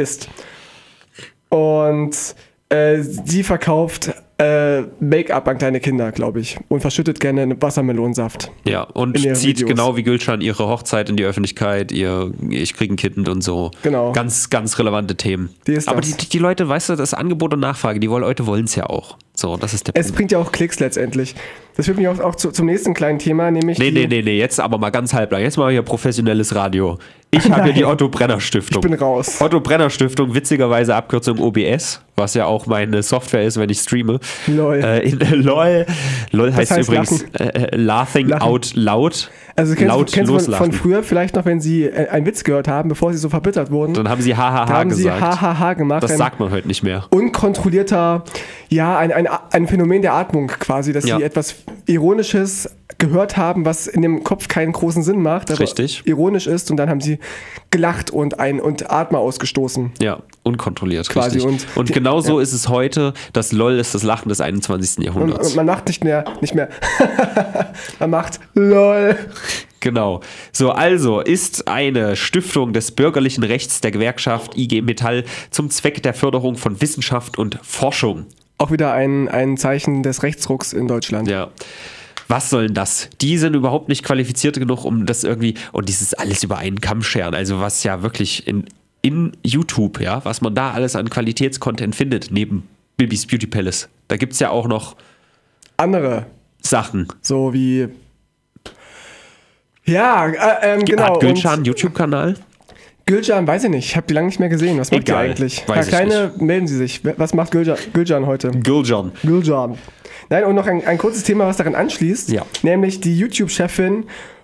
Und sie verkauft Make-up an kleine Kinder, glaube ich. Und verschüttet gerne Wassermelonensaft. Ja, und zieht Videos. Genau wie Gülcan ihre Hochzeit in die Öffentlichkeit, ich kriege ein Kind und so. Genau. Ganz, ganz relevante Themen. Aber die Leute, weißt du, das Angebot und Nachfrage, die Leute wollen es ja auch. So, das ist der Punkt. Es bringt ja auch Klicks letztendlich. Das führt mich auch zum nächsten kleinen Thema, nämlich. Nee, jetzt aber mal ganz halblang. Jetzt mal hier professionelles Radio. Ich habe hier die Otto Brenner Stiftung. Ich bin raus. Otto Brenner Stiftung, witzigerweise Abkürzung OBS, was ja auch meine Software ist, wenn ich streame. LOL. LOL heißt übrigens Laughing Out Loud. Also kennst du von früher vielleicht noch, wenn Sie einen Witz gehört haben, bevor Sie so verbittert wurden? Dann haben Sie hahaha gesagt. Haben Sie hahaha gemacht. Das sagt man heute nicht mehr. Unkontrollierter, ein Phänomen der Atmung quasi, dass Sie etwas Ironisches gehört haben, was in dem Kopf keinen großen Sinn macht, aber ironisch ist, und dann haben Sie gelacht und Atmer ausgestoßen. Ja, unkontrolliert. Quasi. Richtig. Und genau so ist es heute. Das LOL ist das Lachen des 21. Jahrhunderts. Und man macht nicht mehr. Man macht LOL. Genau. So, also ist eine Stiftung des bürgerlichen Rechts der Gewerkschaft IG Metall zum Zweck der Förderung von Wissenschaft und Forschung. Auch wieder ein Zeichen des Rechtsrucks in Deutschland. Ja. Was soll denn das? Die sind überhaupt nicht qualifiziert genug, um das irgendwie, und dieses alles über einen Kamm scheren, also was ja wirklich in YouTube, ja, was man da alles an Qualitätscontent findet, neben Baby's Beauty Palace. Da gibt es ja auch noch andere Sachen. So wie genau. Hat Gülcan einen YouTube-Kanal? Gülcan, weiß ich nicht. Ich habe die lange nicht mehr gesehen. Was macht die eigentlich? Herr Kleine, melden Sie sich. Was macht Gülcan heute? Gülcan. Nein, und noch ein kurzes Thema, was daran anschließt. Ja. Nämlich die YouTube-Chefin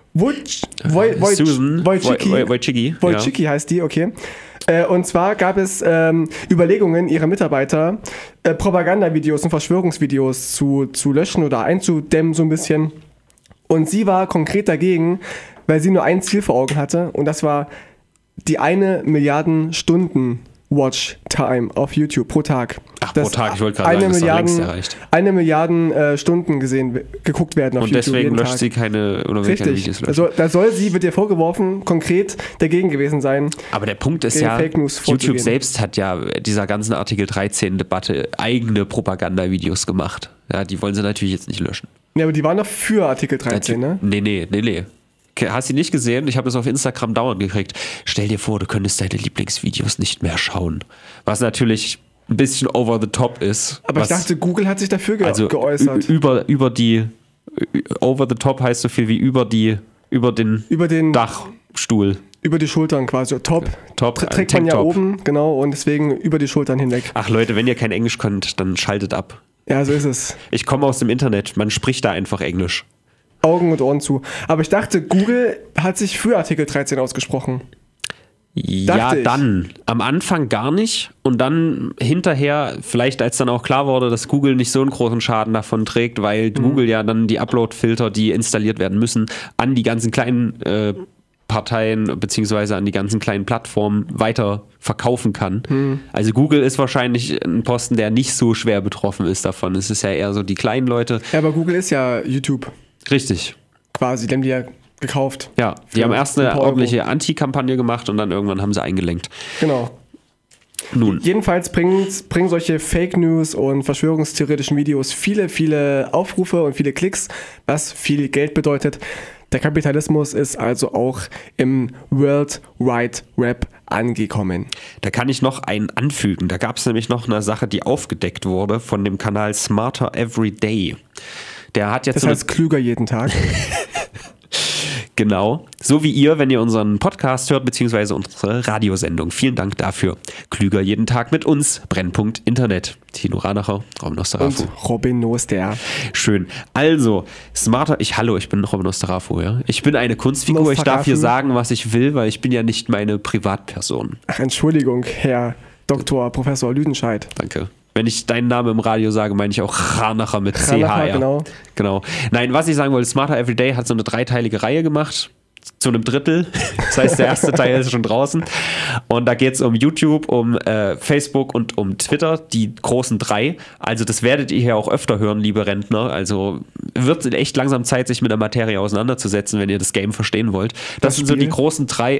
Wojcicki heißt die, okay. Und zwar gab es Überlegungen ihrer Mitarbeiter, Propagandavideos und Verschwörungsvideos zu löschen oder einzudämmen so ein bisschen. Und sie war konkret dagegen, weil sie nur ein Ziel vor Augen hatte und das war die 1 Milliarden Stunden Watch-Time auf YouTube pro Tag. Ach, pro Tag, ich wollte gerade sagen, das ist doch längst erreicht. 1 Milliarden Stunden geguckt werden auf und YouTube. Und deswegen löscht sie keine Videos löschen. Also da wird ihr vorgeworfen, konkret dagegen gewesen sein. Aber der Punkt ist ja, YouTube selbst hat ja dieser ganzen Artikel 13-Debatte eigene Propagandavideos gemacht. Ja, die wollen sie natürlich jetzt nicht löschen. Ja, aber die waren doch für Artikel 13, ne? Nee. Hast du nicht gesehen? Ich habe das auf Instagram dauernd gekriegt. Stell dir vor, du könntest deine Lieblingsvideos nicht mehr schauen. Was natürlich ein bisschen over the top ist. Aber ich dachte, Google hat sich dafür geäußert. Über die over the top heißt so viel wie über den Dachstuhl. Über die Schultern quasi. Top trägt man ja oben, genau, und deswegen über die Schultern hinweg. Ach Leute, wenn ihr kein Englisch könnt, dann schaltet ab. Ja, so ist es. Ich komme aus dem Internet, man spricht da einfach Englisch. Augen und Ohren zu. Aber ich dachte, Google hat sich für Artikel 13 ausgesprochen. Ja, dann. Am Anfang gar nicht. Und dann hinterher, vielleicht als dann auch klar wurde, dass Google nicht so einen großen Schaden davon trägt, weil Google ja dann die Upload-Filter, die installiert werden müssen, an die ganzen kleinen Parteien beziehungsweise an die ganzen kleinen Plattformen weiter verkaufen kann. Also Google ist wahrscheinlich ein Posten, der nicht so schwer betroffen ist davon. Es ist ja eher so die kleinen Leute. Ja, aber Google ist ja YouTube. Richtig. Quasi, die haben die ja gekauft. Ja, die haben erst eine ordentliche Anti-Kampagne gemacht und dann irgendwann haben sie eingelenkt. Genau. Nun. Jedenfalls bringen solche Fake News und verschwörungstheoretischen Videos viele Aufrufe und viele Klicks, was viel Geld bedeutet. Der Kapitalismus ist also auch im World Wide Web angekommen. Da kann ich noch einen anfügen. Da gab es nämlich noch eine Sache, die aufgedeckt wurde von dem Kanal Smarter Every Day. Der hat jetzt das heißt klüger jeden Tag. Genau. So wie ihr, wenn ihr unseren Podcast hört, beziehungsweise unsere Radiosendung. Vielen Dank dafür. Klüger jeden Tag mit uns. Brennpunkt Internet. Tino Ranacher, Robin Osterafu. Und Robin Noster. Schön. Also, Smarter, ich bin Robin Osterafu, ja. Ich bin eine Kunstfigur. Ich darf hier sagen, was ich will, weil ich bin ja nicht meine Privatperson. Ach, Entschuldigung, Herr Dr. Professor Lüdenscheid. Danke. Wenn ich deinen Namen im Radio sage, meine ich auch Ranacher mit CH. Genau. Nein, was ich sagen wollte, Smarter Everyday hat so eine 3-teilige Reihe gemacht. Zu einem Drittel. Das heißt, der erste Teil ist schon draußen. Und da geht es um YouTube, um Facebook und um Twitter, die großen 3. Also das werdet ihr hier auch öfter hören, liebe Rentner. Also wird echt langsam Zeit, sich mit der Materie auseinanderzusetzen, wenn ihr das Game verstehen wollt. Das sind so die großen 3.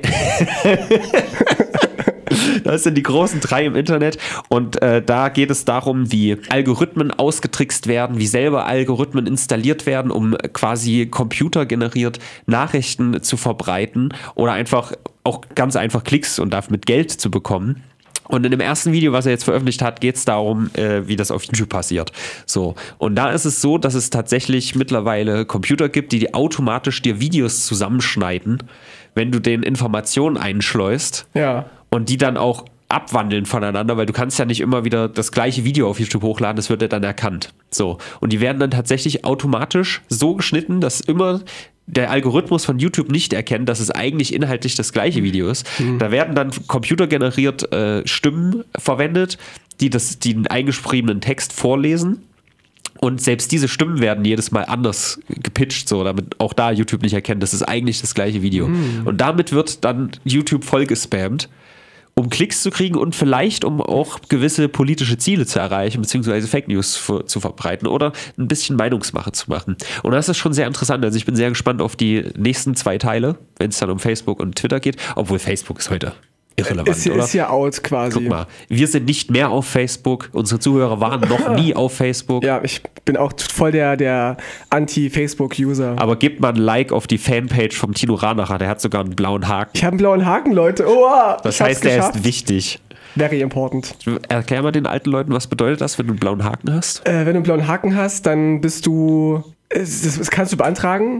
Das sind die großen 3 im Internet und da geht es darum, wie Algorithmen ausgetrickst werden, wie selber Algorithmen installiert werden, um quasi computergeneriert Nachrichten zu verbreiten oder einfach auch ganz einfach Klicks und damit Geld zu bekommen. Und in dem ersten Video, was er jetzt veröffentlicht hat, geht es darum, wie das auf YouTube passiert. So. Und da ist es so, dass es tatsächlich mittlerweile Computer gibt, die automatisch dir Videos zusammenschneiden, wenn du denen Informationen einschleust. Ja. Und die dann auch abwandeln voneinander, weil du kannst ja nicht immer wieder das gleiche Video auf YouTube hochladen, das wird ja dann erkannt. So. Und die werden dann tatsächlich automatisch so geschnitten, dass immer der Algorithmus von YouTube nicht erkennt, dass es eigentlich inhaltlich das gleiche Video ist. Da werden dann computergeneriert Stimmen verwendet, die den eingeschriebenen Text vorlesen. Und selbst diese Stimmen werden jedes Mal anders gepitcht, so, damit auch da YouTube nicht erkennt, das ist eigentlich das gleiche Video. Und damit wird dann YouTube voll gespammt, um Klicks zu kriegen und vielleicht um auch gewisse politische Ziele zu erreichen, beziehungsweise Fake News zu verbreiten oder ein bisschen Meinungsmache zu machen. Und das ist schon sehr interessant. Also ich bin sehr gespannt auf die nächsten 2 Teile, wenn es dann um Facebook und Twitter geht, obwohl Facebook ist heute irrelevant, oder? Ist ja out quasi. Guck mal, wir sind nicht mehr auf Facebook. Unsere Zuhörer waren noch nie auf Facebook. Ja, ich bin auch voll der Anti-Facebook-User. Aber gebt mal ein Like auf die Fanpage vom Tino Ranacher. Der hat sogar einen blauen Haken. Ich habe einen blauen Haken, Leute. Oh, das heißt, der ist wichtig. Very important. Erklär mal den alten Leuten, was bedeutet das, wenn du einen blauen Haken hast? Wenn du einen blauen Haken hast, dann bist du... Das kannst du beantragen.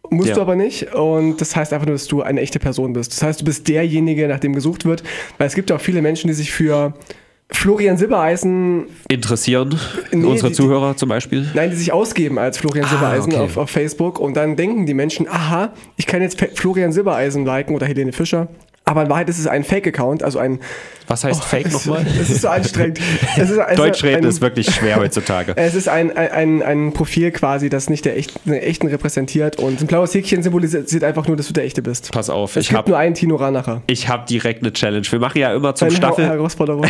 Musst du aber nicht. Und das heißt einfach nur, dass du eine echte Person bist. Das heißt, du bist derjenige, nach dem gesucht wird. Weil es gibt ja auch viele Menschen, die sich für Florian Silbereisen interessieren. Unsere Zuhörer zum Beispiel. Nein, die sich ausgeben als Florian Silbereisen okay. auf Facebook. Und dann denken die Menschen, aha, ich kann jetzt Florian Silbereisen liken oder Helene Fischer. Aber in Wahrheit ist es ein Fake-Account, also ein... Was heißt Fake nochmal? Es ist so anstrengend. Deutsch reden ist wirklich schwer heutzutage. Es ist ein Profil quasi, das nicht den echten repräsentiert. Und ein blaues Häkchen symbolisiert einfach nur, dass du der Echte bist. Pass auf. Es gibt nur einen Tino Ranacher. Ich habe direkt eine Challenge. Wir machen ja immer zum Eine Staffel... Herausforderung.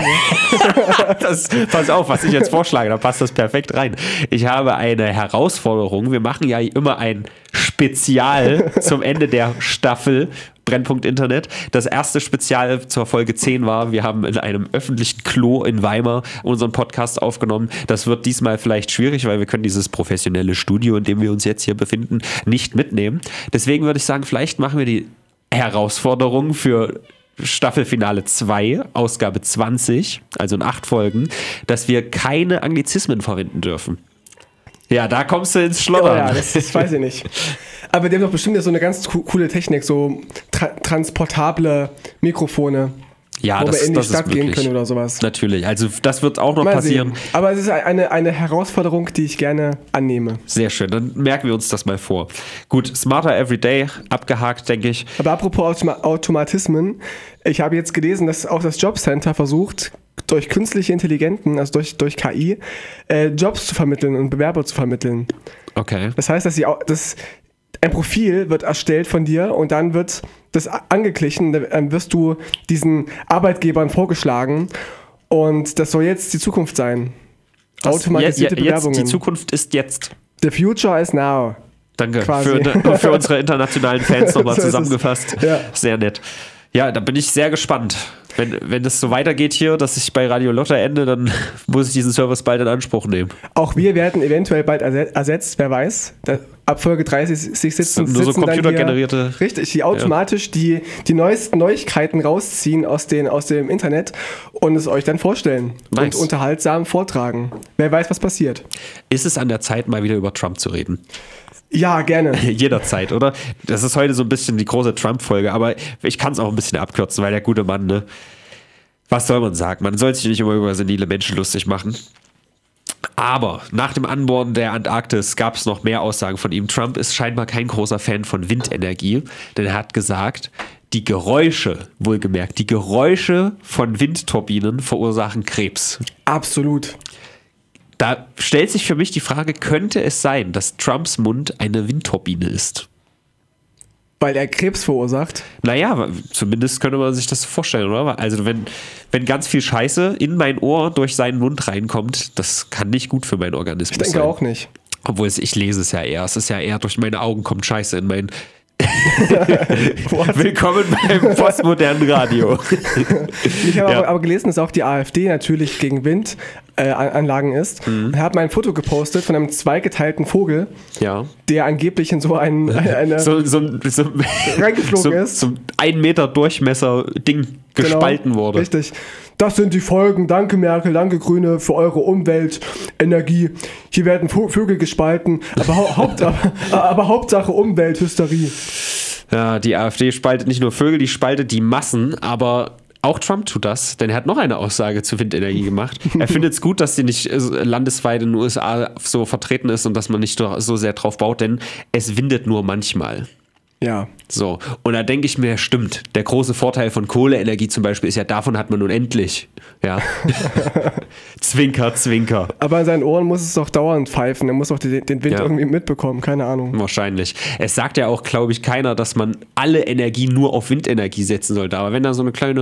Pass auf, was ich jetzt vorschlage, da passt das perfekt rein. Ich habe eine Herausforderung. Wir machen ja immer ein Spezial zum Ende der Staffel Brennpunkt Internet. Das erste Spezial zur Folge 10 war, wir haben in einem öffentlichen Klo in Weimar unseren Podcast aufgenommen. Das wird diesmal vielleicht schwierig, weil wir können dieses professionelle Studio, in dem wir uns jetzt hier befinden, nicht mitnehmen. Deswegen würde ich sagen, vielleicht machen wir die Herausforderung für Staffelfinale 2, Ausgabe 20, also in 8 Folgen, dass wir keine Anglizismen verwenden dürfen. Ja, da kommst du ins Schlottern. Oh ja, das weiß ich nicht. Aber die haben doch bestimmt so eine ganz coole Technik, so transportable Mikrofone, Ja, wo das, wir in die das Stadt ist gehen möglich. können oder sowas. Natürlich, also das wird auch noch Mal passieren. sehen. Aber es ist eine Herausforderung, die ich gerne annehme. Sehr schön, dann merken wir uns das mal vor. Gut, Smarter Everyday, abgehakt, denke ich. Aber apropos Automatismen, ich habe jetzt gelesen, dass auch das Jobcenter versucht, durch künstliche Intelligenzen, also durch KI, Jobs zu vermitteln und Bewerber zu vermitteln. Okay. Das heißt, dass ein Profil wird erstellt von dir und dann wird das angeglichen, dann wirst du diesen Arbeitgebern vorgeschlagen und das soll jetzt die Zukunft sein. Automatisierte Bewerbungen. Jetzt, die Zukunft ist jetzt. The future is now. Danke. Quasi. Für unsere internationalen Fans nochmal So ist es. zusammengefasst. Ja. Sehr nett. Ja, da bin ich sehr gespannt. Wenn das so weitergeht hier, dass ich bei Radio Lotta ende, dann muss ich diesen Service bald in Anspruch nehmen. Auch wir werden eventuell bald ersetzt, wer weiß. Ab Folge 30 sitzen Nur so dann computergenerierte. hier, richtig, die automatisch die neuesten Neuigkeiten rausziehen aus dem Internet und es euch dann vorstellen Nice. und unterhaltsam vortragen. Wer weiß, was passiert. Ist es an der Zeit, mal wieder über Trump zu reden? Ja, gerne. Jederzeit, oder? Das ist heute so ein bisschen die große Trump-Folge, aber ich kann es auch ein bisschen abkürzen, weil der gute Mann, ne? Was soll man sagen? Man soll sich nicht immer über senile Menschen lustig machen. Aber nach dem Anbohren der Antarktis gab es noch mehr Aussagen von ihm. Trump ist scheinbar kein großer Fan von Windenergie, denn er hat gesagt, die Geräusche, wohlgemerkt, die Geräusche von Windturbinen verursachen Krebs. Absolut. Da stellt sich für mich die Frage, könnte es sein, dass Trumps Mund eine Windturbine ist? Weil er Krebs verursacht. Naja, zumindest könnte man sich das vorstellen, oder? Also wenn ganz viel Scheiße in mein Ohr durch seinen Mund reinkommt, das kann nicht gut für meinen Organismus sein. Ich denke auch nicht. Obwohl ich lese es ja eher. Es ist ja eher durch meine Augen kommt Scheiße in mein... Willkommen beim postmodernen Radio. Ich habe aber gelesen, dass auch die AfD natürlich gegen Windanlagen ist. Ich habe mal ein Foto gepostet von einem zweigeteilten Vogel, Ja. der angeblich in so eine reingeflogen ist. So ein 1 Meter Durchmesser Ding gespalten wurde. Richtig. Das sind die Folgen. Danke Merkel, danke Grüne für eure Umwelt, Energie. Hier werden Vögel gespalten, aber Hauptsache Umwelthysterie. Ja, die AfD spaltet nicht nur Vögel, die spaltet die Massen, aber auch Trump tut das, denn er hat noch eine Aussage zu Windenergie gemacht. Er findet es gut, dass sie nicht landesweit in den USA so vertreten ist und dass man nicht so sehr drauf baut, denn es windet nur manchmal. Ja. So, und da denke ich mir, stimmt, der große Vorteil von Kohleenergie zum Beispiel ist ja, davon hat man unendlich. Ja. Zwinker, zwinker. Aber in seinen Ohren muss es doch dauernd pfeifen. Er muss doch den Wind irgendwie mitbekommen, keine Ahnung. Wahrscheinlich. Es sagt ja auch, glaube ich, keiner, dass man alle Energie nur auf Windenergie setzen sollte. Aber wenn da so eine kleine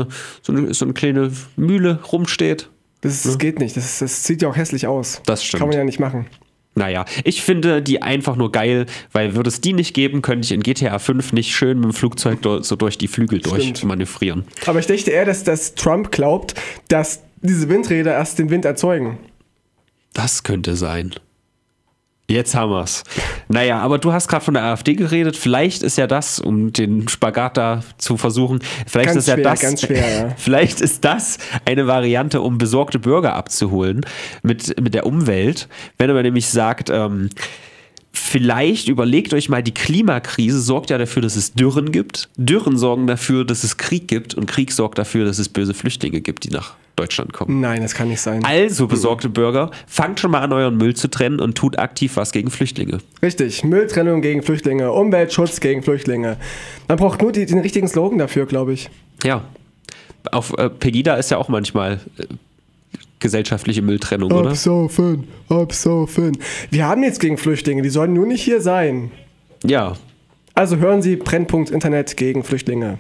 Mühle rumsteht. Das geht nicht. Das sieht ja auch hässlich aus. Das stimmt. Kann man ja nicht machen. Naja, ich finde die einfach nur geil, weil würde es die nicht geben, könnte ich in GTA 5 nicht schön mit dem Flugzeug so durch die Flügel durchmanövrieren. Aber ich dachte eher, dass Trump glaubt, dass diese Windräder erst den Wind erzeugen. Das könnte sein. Jetzt haben wir's. Naja, aber du hast gerade von der AfD geredet. Vielleicht ist ja das, um den Spagat da zu versuchen, vielleicht Ganz ist ja schwer, das, ganz schwer, ja. Vielleicht ist das eine Variante, um besorgte Bürger abzuholen mit der Umwelt. Wenn man nämlich sagt, vielleicht überlegt euch mal, die Klimakrise sorgt ja dafür, dass es Dürren gibt. Dürren sorgen dafür, dass es Krieg gibt. Und Krieg sorgt dafür, dass es böse Flüchtlinge gibt, die nach Deutschland kommen. Nein, das kann nicht sein. Also, besorgte Bürger, fangt schon mal an, euren Müll zu trennen und tut aktiv was gegen Flüchtlinge. Richtig, Mülltrennung gegen Flüchtlinge, Umweltschutz gegen Flüchtlinge. Man braucht nur den richtigen Slogan dafür, glaube ich. Ja, auf Pegida ist ja auch manchmal gesellschaftliche Mülltrennung, oder? Absaufen. Wir haben nichts gegen Flüchtlinge, die sollen nur nicht hier sein. Ja. Also hören Sie Brennpunkt Internet gegen Flüchtlinge.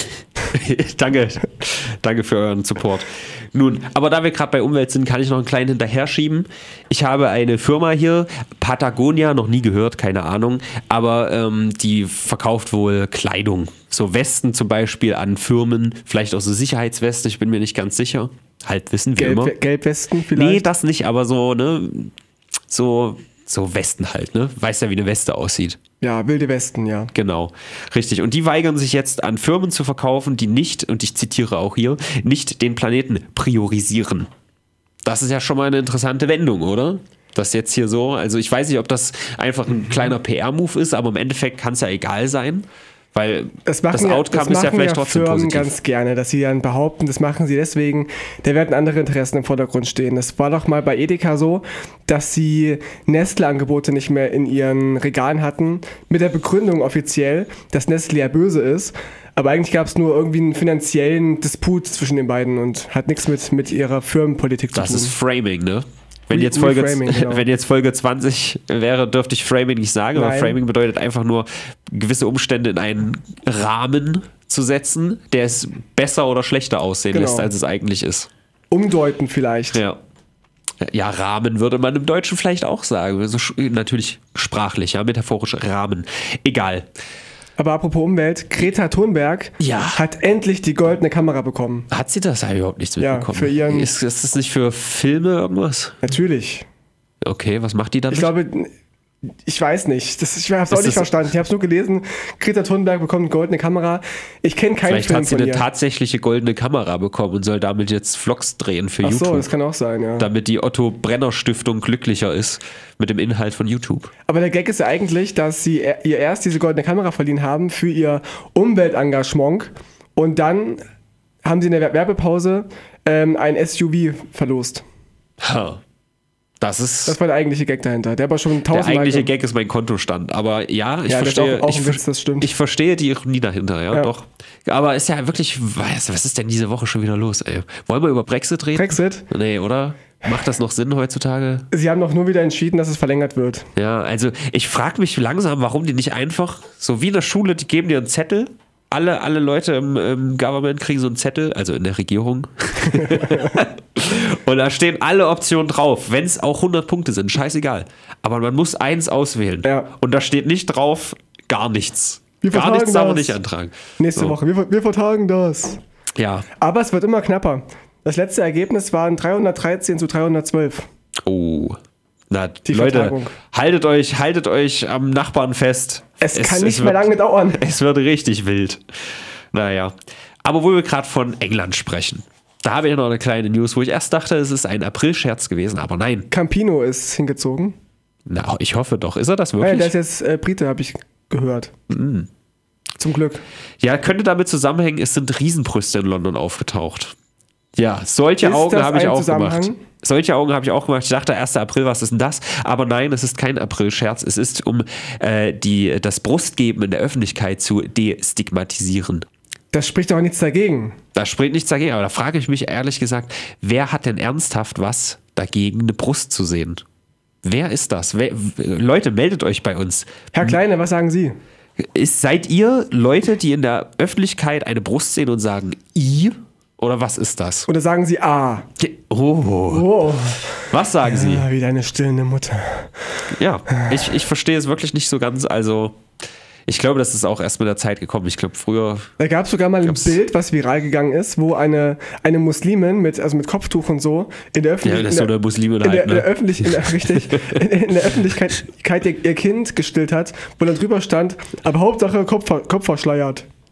Danke für euren Support. Nun, aber da wir gerade bei Umwelt sind, kann ich noch einen kleinen hinterher schieben. Ich habe eine Firma hier, Patagonia, noch nie gehört, keine Ahnung, aber die verkauft wohl Kleidung. So Westen zum Beispiel an Firmen, vielleicht auch so Sicherheitswesten, ich bin mir nicht ganz sicher. Halbwissen, wie immer. Gelbwesten vielleicht? Nee, das nicht, aber so, ne, so Westen halt, ne? Weißt ja, wie eine Weste aussieht. Ja, wilde Westen, ja. Genau, richtig. Und die weigern sich jetzt an Firmen zu verkaufen, die nicht, und ich zitiere auch hier, nicht den Planeten priorisieren. Das ist ja schon mal eine interessante Wendung, oder? Das jetzt hier so, also ich weiß nicht, ob das einfach ein kleiner PR-Move ist, aber im Endeffekt kann es ja egal sein. Weil das Outcome ist ja vielleicht trotzdem Firmen positiv. Ganz gerne, dass sie dann behaupten, das machen sie deswegen, da werden andere Interessen im Vordergrund stehen. Das war doch mal bei Edeka so, dass sie Nestle-Angebote nicht mehr in ihren Regalen hatten, mit der Begründung offiziell, dass Nestle ja böse ist. Aber eigentlich gab es nur irgendwie einen finanziellen Disput zwischen den beiden und hat nichts mit ihrer Firmenpolitik zu tun. Das ist Framing, ne? Wenn jetzt Folge 20 wäre, dürfte ich Framing nicht sagen, aber Framing bedeutet einfach nur, gewisse Umstände in einen Rahmen zu setzen, der es besser oder schlechter aussehen lässt, als es eigentlich ist. Umdeuten vielleicht. Ja, Rahmen würde man im Deutschen vielleicht auch sagen. Also natürlich sprachlich, ja, metaphorisch Rahmen. Egal. Aber apropos Umwelt, Greta Thunberg hat endlich die goldene Kamera bekommen. Hat sie das? Habe ich überhaupt nichts mitbekommen. Ja, für ihren ist das nicht für Filme irgendwas? Natürlich. Okay, was macht die dann? Ich glaube, ich weiß nicht. Ich habe es auch nicht verstanden. Ich habe es nur gelesen, Greta Thunberg bekommt eine goldene Kamera. Ich kenne keinen Vielleicht Film hat sie von eine ihr. tatsächliche goldene Kamera bekommen und soll damit jetzt Vlogs drehen für YouTube. Ach so, das kann auch sein, ja. Damit die Otto-Brenner-Stiftung glücklicher ist mit dem Inhalt von YouTube. Aber der Gag ist ja eigentlich, dass sie ihr erst diese goldene Kamera verliehen haben für ihr Umweltengagement und dann haben sie in der Werbepause ein SUV verlost. Das war der eigentliche Gag dahinter. Der aber schon 1000 Der eigentliche Gag ist mein Kontostand. Aber ja, ich verstehe. Auch ein Witz, das stimmt. Ich verstehe die Ironie dahinter, ja, doch. Aber ist ja wirklich, was ist denn diese Woche schon wieder los, ey? Wollen wir über Brexit reden? Brexit? Nee, oder? Macht das noch Sinn heutzutage? Sie haben doch nur wieder entschieden, dass es verlängert wird. Ja, also ich frage mich langsam, warum die nicht einfach, so wie in der Schule, die geben dir einen Zettel. Alle Leute im Government kriegen so einen Zettel, also in der Regierung. Und da stehen alle Optionen drauf, wenn es auch 100 Punkte sind, scheißegal. Aber man muss eins auswählen. Ja. Und da steht nicht drauf, gar nichts. Gar nichts darf man nicht antragen. Nächste Woche, wir vertagen das. Ja. Aber es wird immer knapper. Das letzte Ergebnis waren 313 zu 312. Oh. Na, Die Leute, Vertagung. haltet euch am Nachbarn fest. Es kann nicht mehr lange dauern. Es wird richtig wild. Naja. Aber wo wir gerade von England sprechen, da habe ich noch eine kleine News, wo ich erst dachte, es ist ein April-Scherz gewesen, aber nein. Campino ist hingezogen. Na, ich hoffe doch. Ist er das wirklich? Ja, der ist jetzt Brite, habe ich gehört. Zum Glück. Ja, könnte damit zusammenhängen, es sind Riesenbrüste in London aufgetaucht. Ja, solche Augen habe ich auch gemacht. Solche Augen habe ich auch gemacht. Ich dachte, 1. April, was ist denn das? Aber nein, es ist kein April-Scherz. Es ist, um das Brustgeben in der Öffentlichkeit zu destigmatisieren. Das spricht doch nichts dagegen. Da spricht nichts dagegen. Aber da frage ich mich ehrlich gesagt, wer hat denn ernsthaft was dagegen, eine Brust zu sehen? Wer ist das? Leute, meldet euch bei uns. Herr Kleine, was sagen Sie? Seid ihr Leute, die in der Öffentlichkeit eine Brust sehen und sagen, I? Oder was ist das? Oder sagen Sie A? Oh. Was sagen Sie? Ja, wie deine stillende Mutter. Ja, ich verstehe es wirklich nicht so ganz. Also, ich glaube, das ist auch erst mit der Zeit gekommen. Ich glaube, früher... Da gab es sogar mal ein Bild, was viral gegangen ist, wo eine Muslimin mit Kopftuch und so in der Öffentlichkeit... Ja, das ist so eine Muslimin halt, in der Öffentlichkeit ihr Kind gestillt hat, wo dann drüber stand, aber Hauptsache Kopf verschleiert.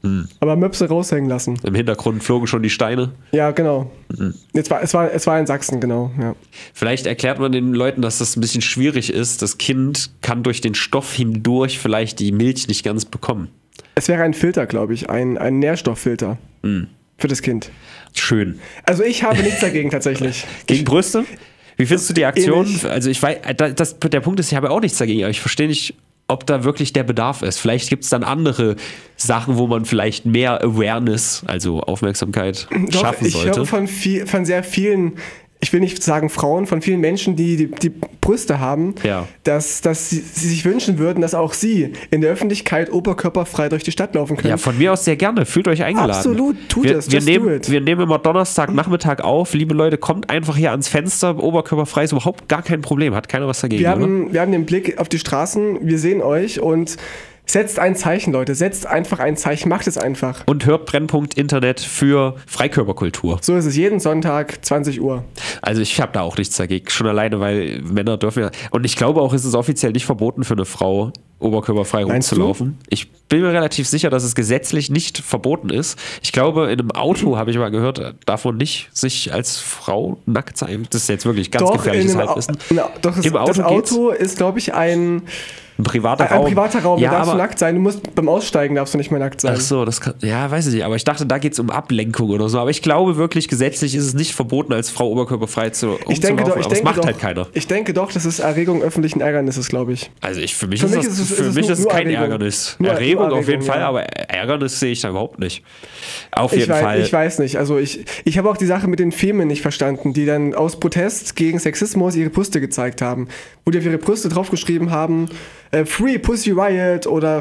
Aber Möpse raushängen lassen. Im Hintergrund flogen schon die Steine. Ja, genau. Es war in Sachsen, genau. Ja. Vielleicht erklärt man den Leuten, dass das ein bisschen schwierig ist. Das Kind kann durch den Stoff hindurch vielleicht die Milch nicht ganz bekommen. Es wäre ein Filter, glaube ich, ein Nährstofffilter für das Kind. Schön. Also ich habe nichts dagegen tatsächlich. Gegen Brüste? Wie findest du die Aktion? Ähnlich. Also ich weiß, der Punkt ist, ich habe auch nichts dagegen, aber ich verstehe nicht, ob da wirklich der Bedarf ist. Vielleicht gibt es dann andere Sachen, wo man vielleicht mehr Awareness, also Aufmerksamkeit schaffen sollte. Ich höre von sehr vielen, ich will nicht sagen Frauen, von vielen Menschen, die Brüste haben, dass sie sich wünschen würden, dass auch sie in der Öffentlichkeit oberkörperfrei durch die Stadt laufen können. Ja, von mir aus sehr gerne. Fühlt euch eingeladen. Absolut, tut es. Wir nehmen immer Donnerstagnachmittag auf. Liebe Leute, kommt einfach hier ans Fenster. Oberkörperfrei ist überhaupt gar kein Problem. Hat keiner was dagegen. Wir haben den Blick auf die Straßen. Wir sehen euch und setzt ein Zeichen, Leute. Setzt einfach ein Zeichen. Macht es einfach. Und hört Brennpunkt Internet für Freikörperkultur. So ist es jeden Sonntag, 20 Uhr. Also ich habe da auch nichts dagegen. Schon alleine, weil Männer dürfen ja... Und ich glaube auch, ist es offiziell nicht verboten für eine Frau, oberkörperfrei rumzulaufen. Ich bin mir relativ sicher, dass es gesetzlich nicht verboten ist. Ich glaube, in einem Auto, habe ich mal gehört, darf man nicht sich als Frau nackt zeigen. Das ist jetzt wirklich ganz gefährliches Halbwissen. Das Auto ist, glaube ich, ein privater Raum. Ein privater Raum, ja, da darfst du nackt sein. Du musst beim Aussteigen darfst du nicht mehr nackt sein. Ach so, weiß ich nicht. Aber ich dachte, da geht es um Ablenkung oder so. Aber ich glaube wirklich, gesetzlich ist es nicht verboten, als Frau oberkörperfrei rumzulaufen. Aber das macht halt keiner. Ich denke doch, das ist Erregung öffentlichen Ärgernisses, glaube ich. Also für mich ist es kein Ärgernis. Erregung auf jeden Fall, aber Ärgernis sehe ich da überhaupt nicht. Auf jeden Fall. Ich weiß nicht. Also ich habe auch die Sache mit den Femen nicht verstanden, die dann aus Protest gegen Sexismus ihre Brüste gezeigt haben. Wo die auf ihre Brüste draufgeschrieben haben, Free Pussy Riot oder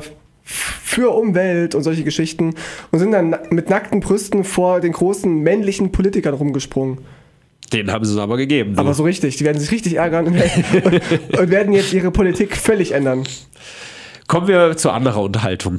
für Umwelt und solche Geschichten und sind dann mit nackten Brüsten vor den großen männlichen Politikern rumgesprungen. Den haben sie es aber gegeben. Aber so richtig, die werden sich richtig ärgern und werden jetzt ihre Politik völlig ändern. Kommen wir zu anderer Unterhaltung.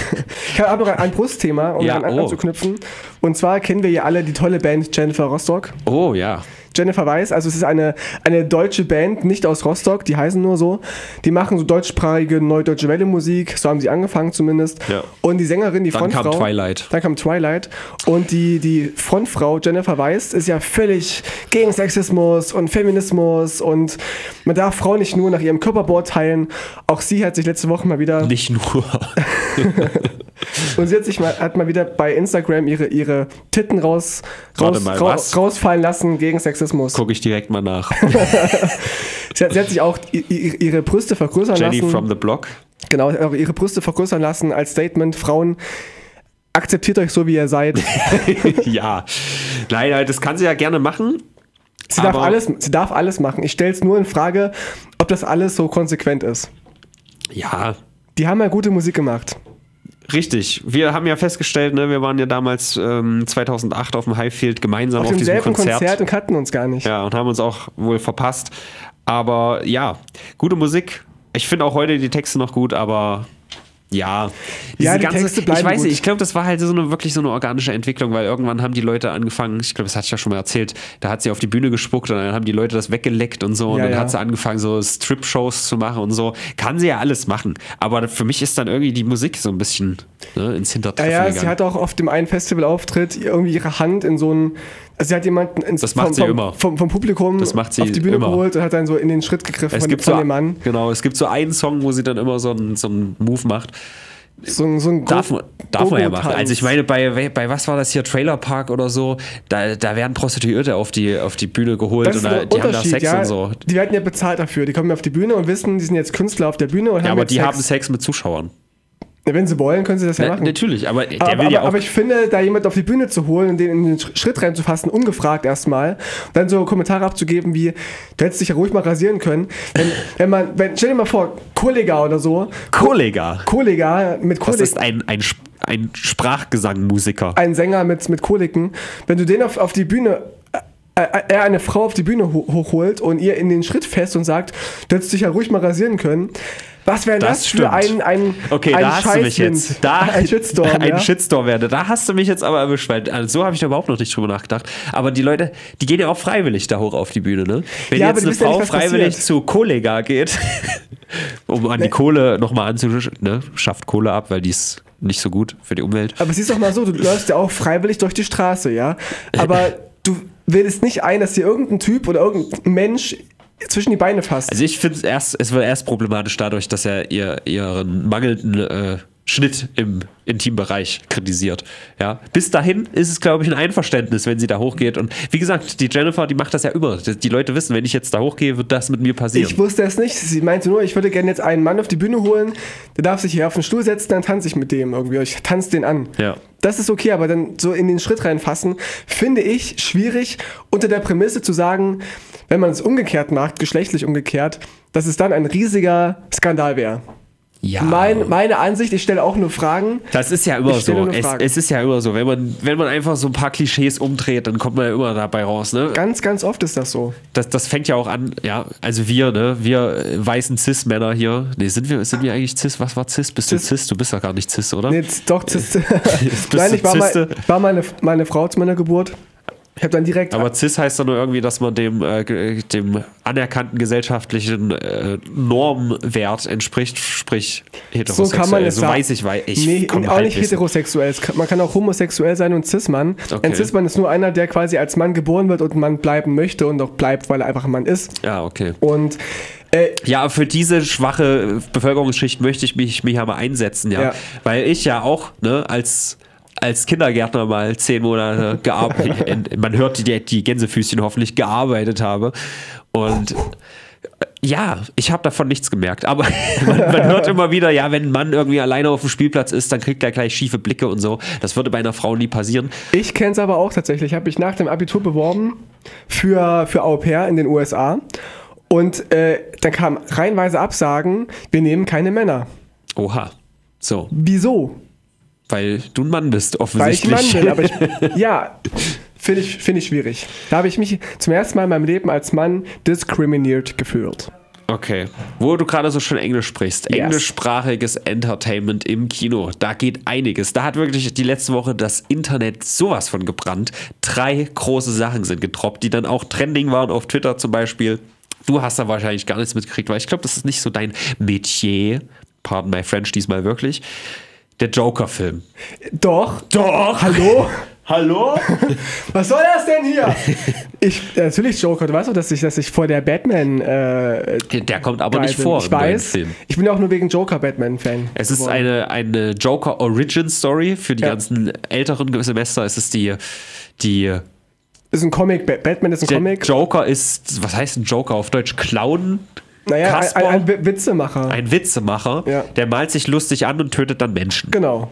Ich habe noch ein Brustthema, um daran anzuknüpfen. Und zwar kennen wir ja alle die tolle Band Jennifer Rostock. Oh ja. Jennifer Weiss, also es ist eine deutsche Band, nicht aus Rostock, die heißen nur so. Die machen so deutschsprachige Neudeutsche Welle Musik, so haben sie angefangen zumindest. Ja. Und die Sängerin, die Frontfrau. Dann kam Twilight. Und die Frontfrau Jennifer Weiss ist ja völlig gegen Sexismus und Feminismus und man darf Frauen nicht nur nach ihrem Körper beurteilen. Auch sie hat sich letzte Woche mal wieder... Nicht nur... Und sie hat mal wieder bei Instagram ihre Titten rausfallen lassen gegen Sexismus. Gucke ich direkt mal nach. sie hat sich auch ihre Brüste vergrößern lassen. Jenny from the Block. Genau, auch ihre Brüste vergrößern lassen als Statement. Frauen, akzeptiert euch so, wie ihr seid. Ja, nein, das kann sie ja gerne machen. Sie darf alles machen. Ich stelle es nur in Frage, ob das alles so konsequent ist. Ja. Die haben ja gute Musik gemacht. Richtig. Wir haben ja festgestellt, ne, wir waren ja damals 2008 auf dem Highfield gemeinsam auf diesem Konzert und kannten uns gar nicht. Ja, und haben uns auch wohl verpasst. Aber ja, gute Musik. Ich finde auch heute die Texte noch gut, aber ja, die Texte bleiben ich weiß gut. nicht, ich glaube, das war halt wirklich so eine organische Entwicklung, weil irgendwann haben die Leute angefangen, ich glaube, das hatte ich ja schon mal erzählt, da hat sie auf die Bühne gespuckt und dann haben die Leute das weggeleckt und so und dann hat sie angefangen, so Strip-Shows zu machen und so. Kann sie ja alles machen, aber für mich ist dann irgendwie die Musik so ein bisschen ins Hintertreffen gegangen. Sie hat auch auf dem einen Festivalauftritt irgendwie ihre Hand in so einen... Also sie hat jemanden vom Publikum auf die Bühne geholt und hat dann so in den Schritt gegriffen von dem Mann. Genau, es gibt so einen Song, wo sie dann immer so einen Move macht. So ein darf man ja machen. Also ich meine, bei was war das hier, Trailer Park oder so, da werden Prostituierte auf die Bühne geholt und die haben da Sex und so. Die werden ja bezahlt dafür. Die kommen auf die Bühne und wissen, die sind jetzt Künstler auf der Bühne und haben die haben Sex mit Zuschauern. Wenn sie wollen, können sie das ja machen. Natürlich, aber aber ich finde, da jemand auf die Bühne zu holen und den in den Schritt reinzufassen, ungefragt erstmal, dann so Kommentare abzugeben wie, du hättest dich ja ruhig mal rasieren können. Stell dir mal vor, Kollega oder so. Kollega mit Kolik. Das ist ein Sprachgesangmusiker. Ein Sänger mit Koliken. Wenn du den auf die Bühne... eine Frau auf die Bühne hochholt und ihr in den Schritt fest und sagt, du hättest dich ja ruhig mal rasieren können. Was wäre das für ein da hast du mich jetzt. Ein Shitstorm. Ein Shitstorm werde. Da hast du mich jetzt aber erwischt, weil so habe ich da überhaupt noch nicht drüber nachgedacht. Aber die Leute, die gehen ja auch freiwillig da hoch auf die Bühne, ne? Wenn jetzt eine Frau freiwillig zu Kollega geht, um an die Kohle nochmal anzuschütten, ne? Schafft Kohle ab, weil die ist nicht so gut für die Umwelt. Aber siehst doch mal so, du läufst ja auch freiwillig durch die Straße, ja? Aber du willst nicht ein, dass dir irgendein Typ oder irgendein Mensch zwischen die Beine fasst. Also ich finde es wird erst problematisch dadurch, dass er ihren mangelnden Schnitt im Intimbereich kritisiert. Ja. Bis dahin ist es, glaube ich, ein Einverständnis, wenn sie da hochgeht. Und wie gesagt, die Jennifer, die macht das ja immer. Die Leute wissen, wenn ich jetzt da hochgehe, wird das mit mir passieren. Ich wusste es nicht. Sie meinte nur, ich würde gerne jetzt einen Mann auf die Bühne holen, der darf sich hier auf den Stuhl setzen, dann tanze ich mit dem irgendwie. Ich tanze den an. Ja. Das ist okay, aber dann so in den Schritt reinfassen, finde ich schwierig, unter der Prämisse zu sagen, wenn man es umgekehrt macht, geschlechtlich umgekehrt, dass es dann ein riesiger Skandal wäre. Ja. Meine Ansicht, ich stelle auch nur Fragen. Das ist ja immer so. Es ist ja immer so. Wenn man einfach so ein paar Klischees umdreht, dann kommt man ja immer dabei raus. Ne? Ganz, ganz oft ist das so. Das fängt ja auch an, ja, also wir weißen Cis-Männer hier. Nee, sind wir eigentlich Cis? Was war Cis? Bist du Cis? Du bist doch gar nicht Cis, oder? Nee, doch Cis. Nein, ich war meine Frau zu meiner Geburt. Ich habe dann direkt. Aber Cis heißt doch nur irgendwie, dass man dem anerkannten gesellschaftlichen Normwert entspricht, sprich heterosexuell. So kann man es so sagen. weiß ich, weil ich nee, auch nicht heterosexuell. Man kann auch homosexuell sein und Cis-Mann. Okay. Ein Cis-Mann ist nur einer, der quasi als Mann geboren wird und ein Mann bleiben möchte und auch bleibt, weil er einfach ein Mann ist. Ja, okay. Und ja, für diese schwache Bevölkerungsschicht möchte ich mich ja mal einsetzen, ja. Weil ich ja auch, ne, als Kindergärtner mal 10 Monate gearbeitet, man hört die Gänsefüßchen hoffentlich, gearbeitet habe. Und ja, ich habe davon nichts gemerkt. Aber man hört immer wieder, ja, wenn ein Mann irgendwie alleine auf dem Spielplatz ist, dann kriegt er gleich schiefe Blicke und so. Das würde bei einer Frau nie passieren. Ich kenne es aber auch tatsächlich. Ich habe mich nach dem Abitur beworben für Au pair in den USA. Und dann kam reihenweise Absagen, wir nehmen keine Männer. Oha. So. Wieso? Weil du ein Mann bist, offensichtlich. Weil ich Mann bin, aber ja, finde ich schwierig. Da habe ich mich zum ersten Mal in meinem Leben als Mann diskriminiert gefühlt. Okay. Wo du gerade so schön Englisch sprichst. Yes. Englischsprachiges Entertainment im Kino. Da geht einiges. Da hat wirklich die letzte Woche das Internet sowas von gebrannt. 3 große Sachen sind getroppt, die dann auch trending waren auf Twitter zum Beispiel. Du hast da wahrscheinlich gar nichts mitgekriegt, weil ich glaube, das ist nicht so dein Metier. Pardon my French diesmal wirklich. Der Joker-Film. Doch. Hallo? Hallo? Was soll das denn hier? Natürlich Joker. Du weißt doch, dass ich vor der Batman der kommt aber nicht vor im neuen Film. Ich bin auch nur wegen Joker Batman-Fan. Es ist eine Joker-Origin-Story für die ganzen älteren Semester. Es ist die ist ein Comic. Batman ist ein Comic. Joker ist, was heißt ein Joker auf Deutsch? Clown? Naja, ein Witzemacher. Ein Witzemacher, ja. Der malt sich lustig an und tötet dann Menschen. Genau.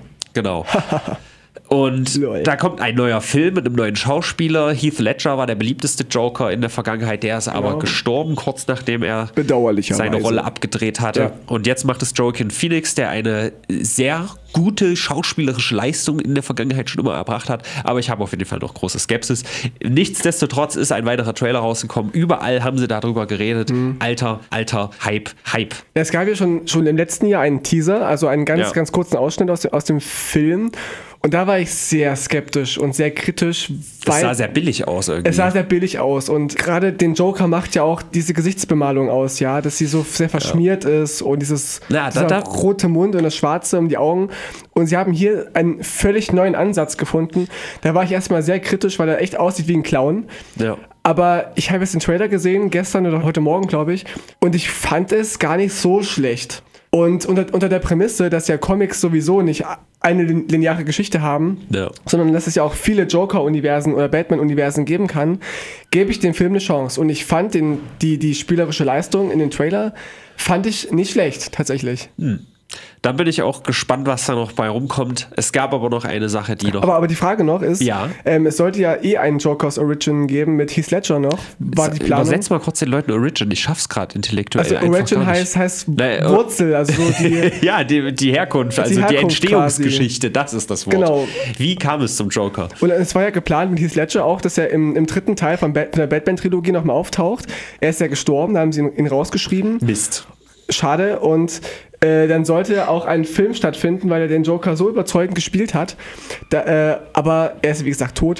Und Lol. da kommt ein neuer Film mit einem neuen Schauspieler. Heath Ledger war der beliebteste Joker in der Vergangenheit. Der ist aber gestorben, kurz nachdem er seine Rolle abgedreht hatte. Ja. Und jetzt macht es Joaquin Phoenix, der eine sehr gute schauspielerische Leistung in der Vergangenheit schon immer erbracht hat. Aber ich habe auf jeden Fall noch große Skepsis. Nichtsdestotrotz ist ein weiterer Trailer rausgekommen. Überall haben sie darüber geredet. Alter, Hype. Es gab ja schon im letzten Jahr einen Teaser, also einen ganz kurzen Ausschnitt aus dem Film. Und da war ich sehr skeptisch und sehr kritisch. Es sah sehr billig aus irgendwie. Es sah sehr billig aus. Und gerade den Joker macht ja auch diese Gesichtsbemalung aus, ja, dass sie so sehr verschmiert ist und dieser rote Mund und das Schwarze um die Augen. Und sie haben hier einen völlig neuen Ansatz gefunden. Da war ich erstmal sehr kritisch, weil er echt aussieht wie ein Clown. Ja. Aber ich habe jetzt den Trailer gesehen, gestern oder heute Morgen, glaube ich, und ich fand es gar nicht so schlecht. Und unter der Prämisse, dass ja Comics sowieso nicht eine lineare Geschichte haben, sondern dass es ja auch viele Joker-Universen oder Batman-Universen geben kann, gebe ich dem Film eine Chance. Und ich fand die spielerische Leistung in den Trailer, fand ich nicht schlecht, tatsächlich. Dann bin ich auch gespannt, was da noch bei rumkommt. Es gab aber noch eine Sache, die noch... Aber die Frage noch ist, es sollte ja einen Jokers Origin geben mit Heath Ledger noch. War die Planung. Übersetzt mal kurz den Leuten Origin. Ich schaff's gerade intellektuell. Also Origin heißt Wurzel, also so die... ja, die Herkunft, also die Entstehungsgeschichte, quasi. Das ist das Wort. Genau. Wie kam es zum Joker? Und es war ja geplant mit Heath Ledger auch, dass er im 3. Teil von der Batman-Trilogie nochmal auftaucht. Er ist ja gestorben, da haben sie ihn rausgeschrieben. Mist. Schade. Und dann sollte auch ein Film stattfinden, weil er den Joker so überzeugend gespielt hat. Aber er ist, wie gesagt, tot.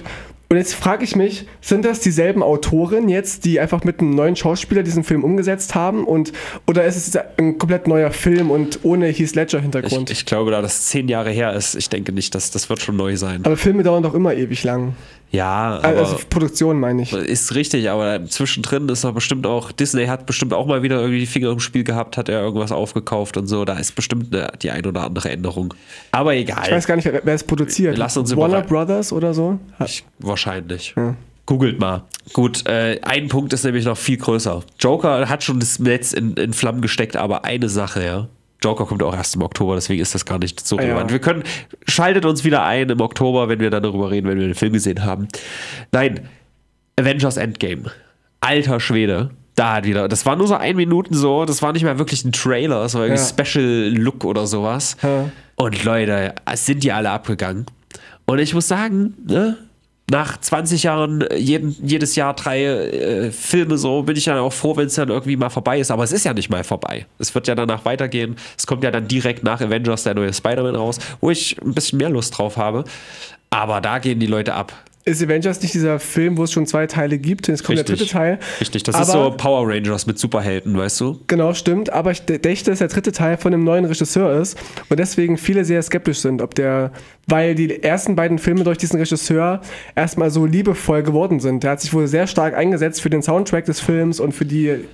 Und jetzt frage ich mich, sind das dieselben Autoren jetzt, die einfach mit einem neuen Schauspieler diesen Film umgesetzt haben? Oder ist es ein komplett neuer Film und ohne Heath Ledger-Hintergrund? Ich glaube, da das 10 Jahre her ist, ich denke nicht, das wird schon neu sein. Aber Filme dauern doch immer ewig lang. Ja, aber Also Produktion meine ich. ist richtig, aber zwischendrin ist doch bestimmt auch, Disney hat bestimmt auch mal wieder irgendwie die Finger im Spiel gehabt, hat er irgendwas aufgekauft und so, da ist bestimmt die ein oder andere Änderung. Aber egal. Ich weiß gar nicht, wer es produziert. Lass uns Warner Brothers oder so? Wahrscheinlich. Ja. Googelt mal. Gut, ein Punkt ist nämlich noch viel größer. Joker hat schon das Netz in Flammen gesteckt, aber eine Sache, ja. Joker kommt auch erst im Oktober, deswegen ist das gar nicht so relevant. Ja. Schaltet uns wieder ein im Oktober, wenn wir dann darüber reden, wenn wir den Film gesehen haben. Nein, Avengers Endgame. Alter Schwede. Da hat wieder, das war nur so 1 Minute so, das war nicht mal wirklich ein Trailer, das war irgendwie Special Look oder sowas. Ja. Und Leute, sind die alle abgegangen. Und ich muss sagen, ne? Nach 20 Jahren, jedes Jahr 3 Filme so, bin ich dann auch froh, wenn es dann irgendwie mal vorbei ist. Aber es ist ja nicht mal vorbei. Es wird ja danach weitergehen. Es kommt ja dann direkt nach Avengers der neue Spider-Man raus, wo ich ein bisschen mehr Lust drauf habe. Aber da gehen die Leute ab. Ist Avengers nicht dieser Film, wo es schon 2 Teile gibt? Jetzt kommt der 3. Teil. Richtig, das ist so Power Rangers mit Superhelden, weißt du? Genau, stimmt. Aber ich dächte, dass der 3. Teil von einem neuen Regisseur ist und deswegen viele sehr skeptisch sind, weil die ersten beiden Filme durch diesen Regisseur erstmal so liebevoll geworden sind. Der hat sich wohl sehr stark eingesetzt für den Soundtrack des Films und für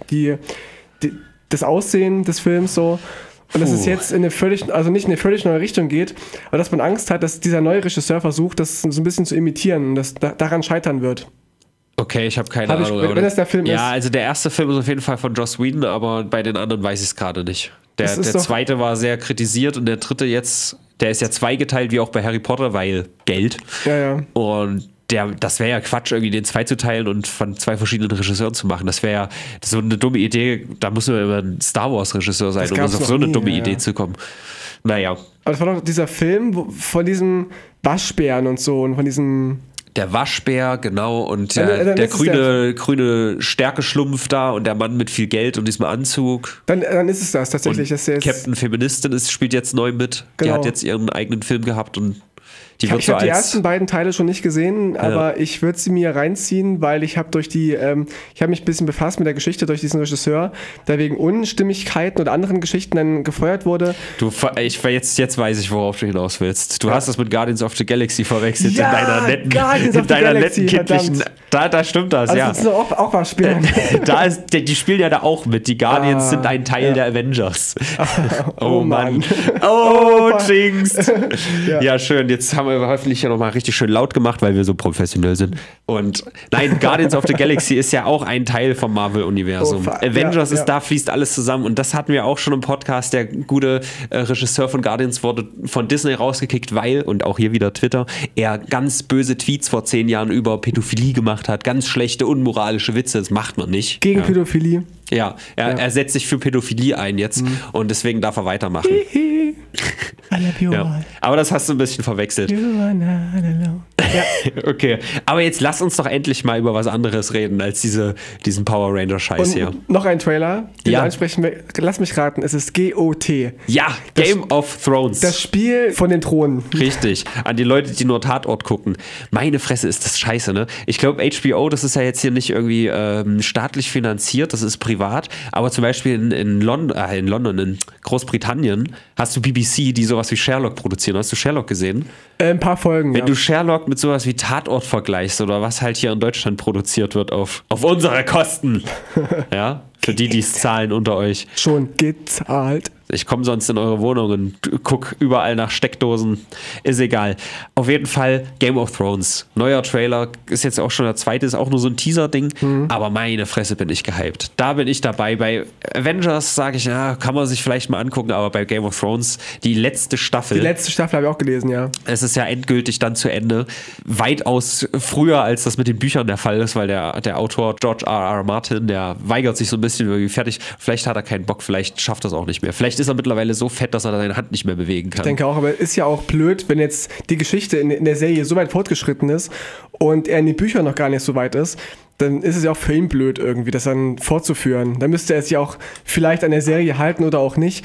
das Aussehen des Films so. Und dass es jetzt nicht in eine völlig neue Richtung geht, aber dass man Angst hat, dass dieser neue Regisseur versucht, das so ein bisschen zu imitieren und das daran scheitern wird. Okay, ich habe keine Ahnung. Wenn das der Film ist. Ja, also der erste Film ist auf jeden Fall von Joss Whedon, aber bei den anderen weiß ich es gerade nicht. Der zweite war sehr kritisiert und der dritte jetzt, der ist ja zweigeteilt, wie auch bei Harry Potter, weil Geld. Ja. Und das wäre ja Quatsch, irgendwie den 2 zu teilen und von 2 verschiedenen Regisseuren zu machen. Das wäre ja so eine dumme Idee. Da muss man immer ein Star Wars-Regisseur sein, um auf so eine dumme Idee zu kommen. Naja. Aber das war doch dieser Film von diesem Waschbären und so und von diesem... Der Waschbär, genau, und der grüne Stärkeschlumpf da und der Mann mit viel Geld und diesem Anzug. Dann ist es das tatsächlich. Und Captain Feministin spielt jetzt neu mit. Genau. Die hat jetzt ihren eigenen Film gehabt und ich habe die ersten beiden Teile schon nicht gesehen, aber ich würde sie mir reinziehen, weil ich habe ich habe mich ein bisschen befasst mit der Geschichte durch diesen Regisseur, der wegen Unstimmigkeiten oder anderen Geschichten dann gefeuert wurde. Jetzt weiß ich, worauf du hinaus willst. Du hast das mit Guardians of the Galaxy verwechselt in deiner netten kindlichen... Da stimmt das, also ja. Das ist auch was spielen. Die spielen ja da auch mit. Die Guardians sind ein Teil der Avengers. Oh Mann. Oh, Jinx. Ja, schön. Jetzt haben wir hoffentlich ja nochmal richtig schön laut gemacht, weil wir so professionell sind. Und nein, Guardians of the Galaxy ist ja auch ein Teil vom Marvel-Universum. Avengers da fließt alles zusammen. Und das hatten wir auch schon im Podcast. Der gute Regisseur von Guardians wurde von Disney rausgekickt, weil, und auch hier wieder Twitter, er ganz böse Tweets vor 10 Jahren über Pädophilie gemacht hat. Ganz schlechte, unmoralische Witze. Das macht man nicht. Gegen Pädophilie. Ja, er setzt sich für Pädophilie ein jetzt und deswegen darf er weitermachen. I love you all. Aber das hast du ein bisschen verwechselt. You are not alone. Ja. Okay, aber jetzt lass uns doch endlich mal über was anderes reden als diesen Power Ranger Scheiß hier. Noch ein Trailer, den wir ansprechen. Lass mich raten, es ist GOT. Ja, Game of Thrones. Das Spiel von den Thronen. Richtig, an die Leute, die nur Tatort gucken. Meine Fresse, ist das scheiße, ne? Ich glaube, HBO, das ist ja jetzt hier nicht irgendwie staatlich finanziert, das ist privat. Aber zum Beispiel in Großbritannien hast du BBC, die sowas wie Sherlock produzieren. Hast du Sherlock gesehen? Ein paar Folgen, Wenn du Sherlock mit sowas wie Tatort vergleichst oder was halt hier in Deutschland produziert wird auf unsere Kosten. Ja, für die es zahlen unter euch. Schon gezahlt. Ich komme sonst in eure Wohnung und guck überall nach Steckdosen. Ist egal. Auf jeden Fall Game of Thrones. Neuer Trailer. Ist jetzt auch schon der zweite. Ist auch nur so ein Teaser-Ding. Aber meine Fresse bin ich gehypt. Da bin ich dabei. Bei Avengers sage ich, ja, kann man sich vielleicht mal angucken. Aber bei Game of Thrones, die letzte Staffel. Die letzte Staffel habe ich auch gelesen, ja. Es ist ja endgültig dann zu Ende. Weitaus früher, als das mit den Büchern der Fall ist, weil der Autor George R.R. Martin, der weigert sich so ein bisschen irgendwie fertig. Vielleicht hat er keinen Bock. Vielleicht schafft er es auch nicht mehr. Vielleicht ist er mittlerweile so fett, dass er seine Hand nicht mehr bewegen kann. Ich denke auch, aber ist ja auch blöd, wenn jetzt die Geschichte in der Serie so weit fortgeschritten ist und er in den Büchern noch gar nicht so weit ist, dann ist es ja auch für ihn blöd irgendwie, das dann fortzuführen. Dann müsste er sich auch vielleicht an der Serie halten oder auch nicht.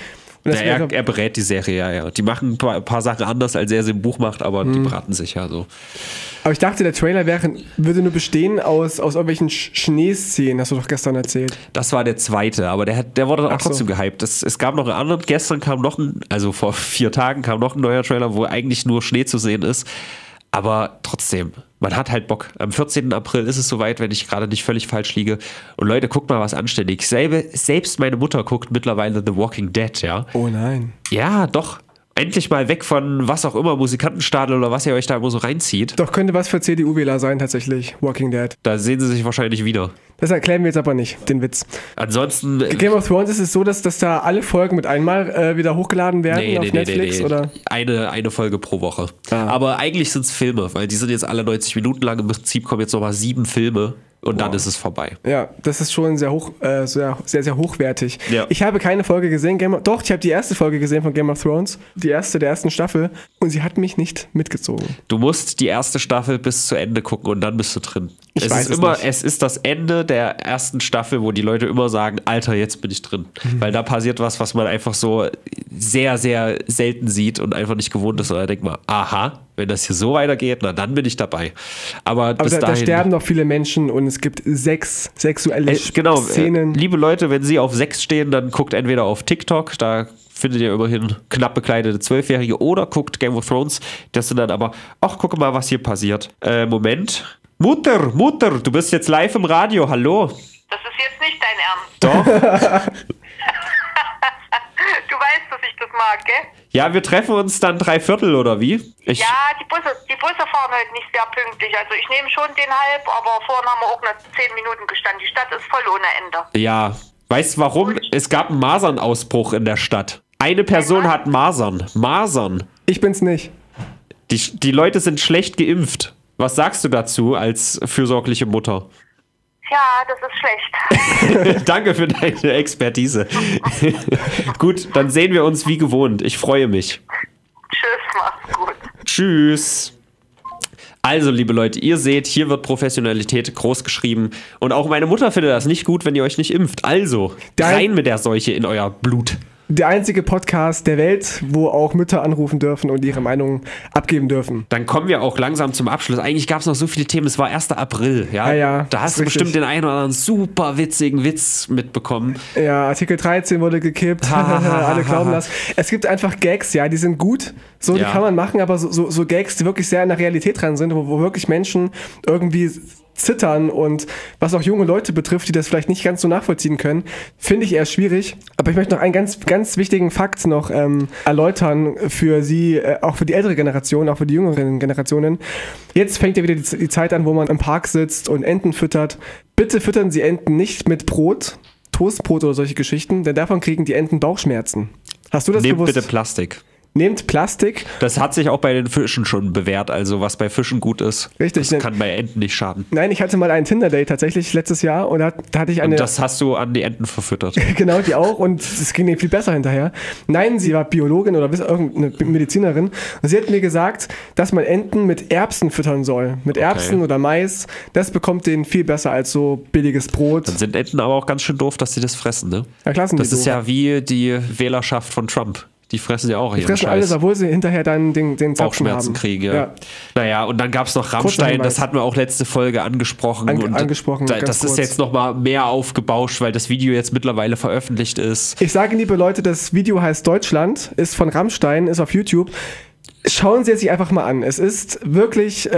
Und das wäre, Er berät die Serie, ja. Die machen ein paar Sachen anders, als er sie im Buch macht, aber die beraten sich ja so. aber ich dachte, der Trailer würde nur bestehen aus irgendwelchen Schneeszenen, hast du doch gestern erzählt. Das war der zweite, aber der wurde dann auch Ach so. trotzdem gehypt. Es gab noch einen anderen, gestern kam noch also vor 4 Tagen kam noch ein neuer Trailer, wo eigentlich nur Schnee zu sehen ist. Aber trotzdem, man hat halt Bock. Am 14. April ist es soweit, wenn ich gerade nicht völlig falsch liege. Und Leute, guckt mal was anständig. Selbst meine Mutter guckt mittlerweile The Walking Dead, ja. Oh nein. Ja, doch. Endlich mal weg von was auch immer, Musikantenstadel oder was ihr euch da immer so reinzieht. Doch könnte was für CDU-Wähler sein, tatsächlich. Walking Dead. Da sehen sie sich wahrscheinlich wieder. Das erklären wir jetzt aber nicht, den Witz. Ansonsten. Game of Thrones ist es so, dass da alle Folgen mit einmal wieder hochgeladen werden auf Netflix? Oder? Eine Folge pro Woche. Ah. Aber eigentlich sind es Filme, weil die sind jetzt alle 90 Minuten lang. Im Prinzip kommen jetzt nochmal 7 Filme und dann ist es vorbei. Ja, das ist schon sehr hochwertig. Ja. Ich habe keine Folge gesehen. Doch, ich habe die erste Folge gesehen von Game of Thrones. Die erste der ersten Staffel. Und sie hat mich nicht mitgezogen. Du musst die erste Staffel bis zu Ende gucken und dann bist du drin. Es ist das Ende der ersten Staffel, wo die Leute immer sagen, Alter, jetzt bin ich drin. Weil da passiert was man einfach so sehr, sehr selten sieht und einfach nicht gewohnt ist. Und da denkt man, aha, wenn das hier so weitergeht, na dann bin ich dabei. Aber bis dahin... Da sterben doch viele Menschen und es gibt 6 sexuelle Szenen. Liebe Leute, wenn Sie auf 6 stehen, dann guckt entweder auf TikTok, da findet ihr immerhin knapp bekleidete 12-Jährige, oder guckt Game of Thrones. Das sind dann aber, ach, gucke mal, was hier passiert. Moment. Mutter, du bist jetzt live im Radio, hallo. Das ist jetzt nicht dein Ernst. Doch. Du weißt, dass ich das mag, gell? Ja, wir treffen uns dann 3/4 oder wie? Ja, die Busse fahren heute nicht sehr pünktlich. Also ich nehme schon den halb, aber vorhin haben wir auch noch 10 Minuten gestanden. Die Stadt ist voll ohne Ende. Ja, weißt du warum? Es gab einen Masernausbruch in der Stadt. Eine Person hat Masern. Ich bin's nicht. Die Leute sind schlecht geimpft. Was sagst du dazu als fürsorgliche Mutter? Ja, das ist schlecht. Danke für deine Expertise. Gut, dann sehen wir uns wie gewohnt. Ich freue mich. Tschüss, mach's gut. Tschüss. Also, liebe Leute, ihr seht, hier wird Professionalität groß geschrieben. Und auch meine Mutter findet das nicht gut, wenn ihr euch nicht impft. Also, rein mit der Seuche in euer Blut. Der einzige Podcast der Welt, wo auch Mütter anrufen dürfen und ihre Meinung abgeben dürfen. Dann kommen wir auch langsam zum Abschluss. Eigentlich gab es noch so viele Themen. Es war 1. April. Ja, da hast du bestimmt den einen oder anderen super witzigen Witz mitbekommen. Ja, Artikel 13 wurde gekippt. Alle glauben das. Es gibt einfach Gags, ja, die sind gut. Die kann man machen, aber so Gags, die wirklich sehr an der Realität dran sind, wo wirklich Menschen irgendwie zittern und was auch junge Leute betrifft, die das vielleicht nicht ganz so nachvollziehen können, finde ich eher schwierig. Aber ich möchte noch einen ganz, ganz wichtigen Fakt noch erläutern für Sie, auch für die ältere Generation, auch für die jüngeren Generationen. Jetzt fängt ja wieder die Zeit an, wo man im Park sitzt und Enten füttert. Bitte füttern Sie Enten nicht mit Brot, Toastbrot oder solche Geschichten, denn davon kriegen die Enten Bauchschmerzen. Hast du das gewusst? Nehmt bitte Plastik. Nehmt Plastik. Das hat sich auch bei den Fischen schon bewährt. Also was bei Fischen gut ist, Richtig, das kann bei Enten nicht schaden. Nein, ich hatte mal ein Tinder-Date tatsächlich letztes Jahr und da hatte ich eine... Und das hast du an die Enten verfüttert. Genau, die auch, und es ging ihr viel besser hinterher. Nein, sie war Biologin oder irgendeine Medizinerin und sie hat mir gesagt, dass man Enten mit Erbsen füttern soll. Mit Erbsen oder Mais. Das bekommt denen viel besser als so billiges Brot. Dann sind Enten aber auch ganz schön doof, dass sie das fressen, ne? Ja, klar sind das die ist doof. Ja wie die Wählerschaft von Trump. Die fressen ja auch Die fressen alles, obwohl sie hinterher dann den Zapfen Bauchschmerzen haben. kriegen, ja. Naja, und dann gab es noch Rammstein, das hatten wir auch letzte Folge angesprochen. Das ist jetzt nochmal mehr aufgebauscht, weil das Video jetzt mittlerweile veröffentlicht ist. Ich sage, liebe Leute, das Video heißt Deutschland, ist von Rammstein, ist auf YouTube. Schauen Sie es sich einfach mal an. Es ist wirklich...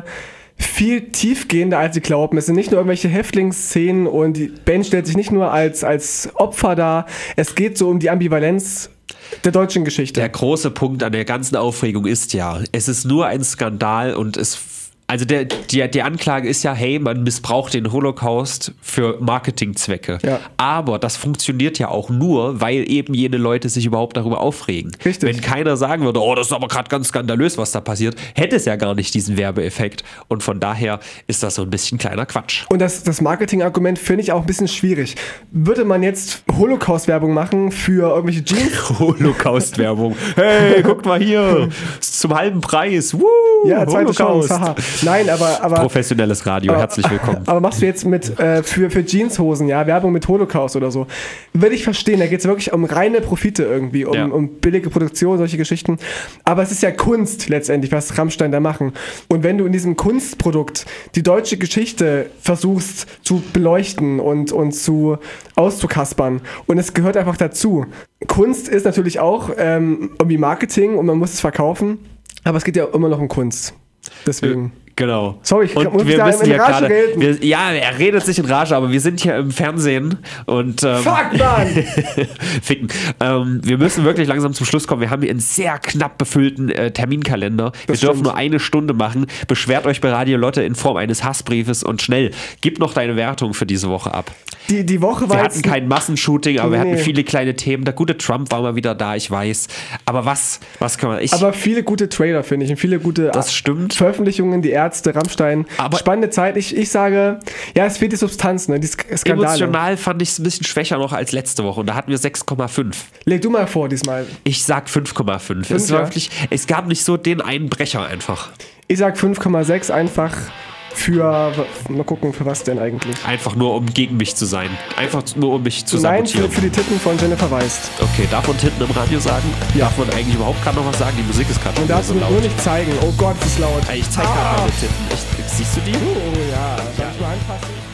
viel tiefgehender, als sie glauben. Es sind nicht nur irgendwelche Häftlingsszenen und die Band stellt sich nicht nur als Opfer dar. Es geht so um die Ambivalenz der deutschen Geschichte. Der große Punkt an der ganzen Aufregung ist ja, es ist nur ein Skandal und also die Anklage ist ja, hey, man missbraucht den Holocaust für Marketingzwecke. Ja. Aber das funktioniert ja auch nur, weil eben jene Leute sich überhaupt darüber aufregen. Richtig. Wenn keiner sagen würde, oh, das ist aber gerade ganz skandalös, was da passiert, hätte es ja gar nicht diesen Werbeeffekt. Und von daher ist das so ein bisschen kleiner Quatsch. Und das Marketingargument finde ich auch ein bisschen schwierig. Würde man jetzt Holocaust-Werbung machen für irgendwelche Jeans? Holocaust-Werbung. Hey, guckt mal hier. Zum halben Preis. Woo, Ja, zweite Holocaust. Chance. Haha. Nein, aber Professionelles Radio, herzlich willkommen. Aber machst du jetzt mit für Jeanshosen, ja, Werbung mit Holocaust oder so? Will ich verstehen, da geht es wirklich um reine Profite irgendwie, um billige Produktion, solche Geschichten. Aber es ist ja Kunst letztendlich, was Rammstein da machen. Und wenn du in diesem Kunstprodukt die deutsche Geschichte versuchst zu beleuchten und auszukaspern, und es gehört einfach dazu. Kunst ist natürlich auch irgendwie Marketing und man muss es verkaufen, aber es geht ja immer noch um Kunst. Deswegen. Genau. Sorry, ich und muss wir da müssen in ja Rage gerade. reden. Er redet sich in Rage, aber wir sind hier im Fernsehen und. Fuck, Mann! Ficken. Wir müssen wirklich langsam zum Schluss kommen. Wir haben hier einen sehr knapp befüllten Terminkalender. Wir dürfen nur 1 Stunde machen. Beschwert euch bei Radio Lotte in Form eines Hassbriefes und schnell. Gib noch deine Wertung für diese Woche ab. Die Woche war Wir hatten kein Massenshooting, aber wir hatten Nee. viele kleine Themen. Der gute Trump war mal wieder da, ich weiß. Aber was können wir. Aber viele gute Trailer, finde ich, und viele gute Das stimmt. Veröffentlichungen, die Ärzte, Rammstein. Aber spannende Zeit. Ich sage, ja, es fehlt die Substanz, ne? Die Skandale. emotional fand ich es ein bisschen schwächer noch als letzte Woche und da hatten wir 6,5. Leg du mal vor diesmal. Ich sag 5,5. Es ja? war wirklich, es gab nicht so den einen Brecher einfach. Ich sag 5,6 einfach für, mal gucken, für was denn eigentlich? Einfach nur, um gegen mich zu sein. Einfach nur, um mich zu Nein, sabotieren. für die Titten von Jennifer Weist. Okay, darf man Titten im Radio sagen? Ja. Darf man eigentlich überhaupt gerade noch was sagen? Die Musik ist gerade Und darfst du so mir laut. nur nicht zeigen. Oh Gott, das ist laut. Ey, ich zeig gerade meine Titten. Siehst du die? Oh ja, darf ich mal anfassen?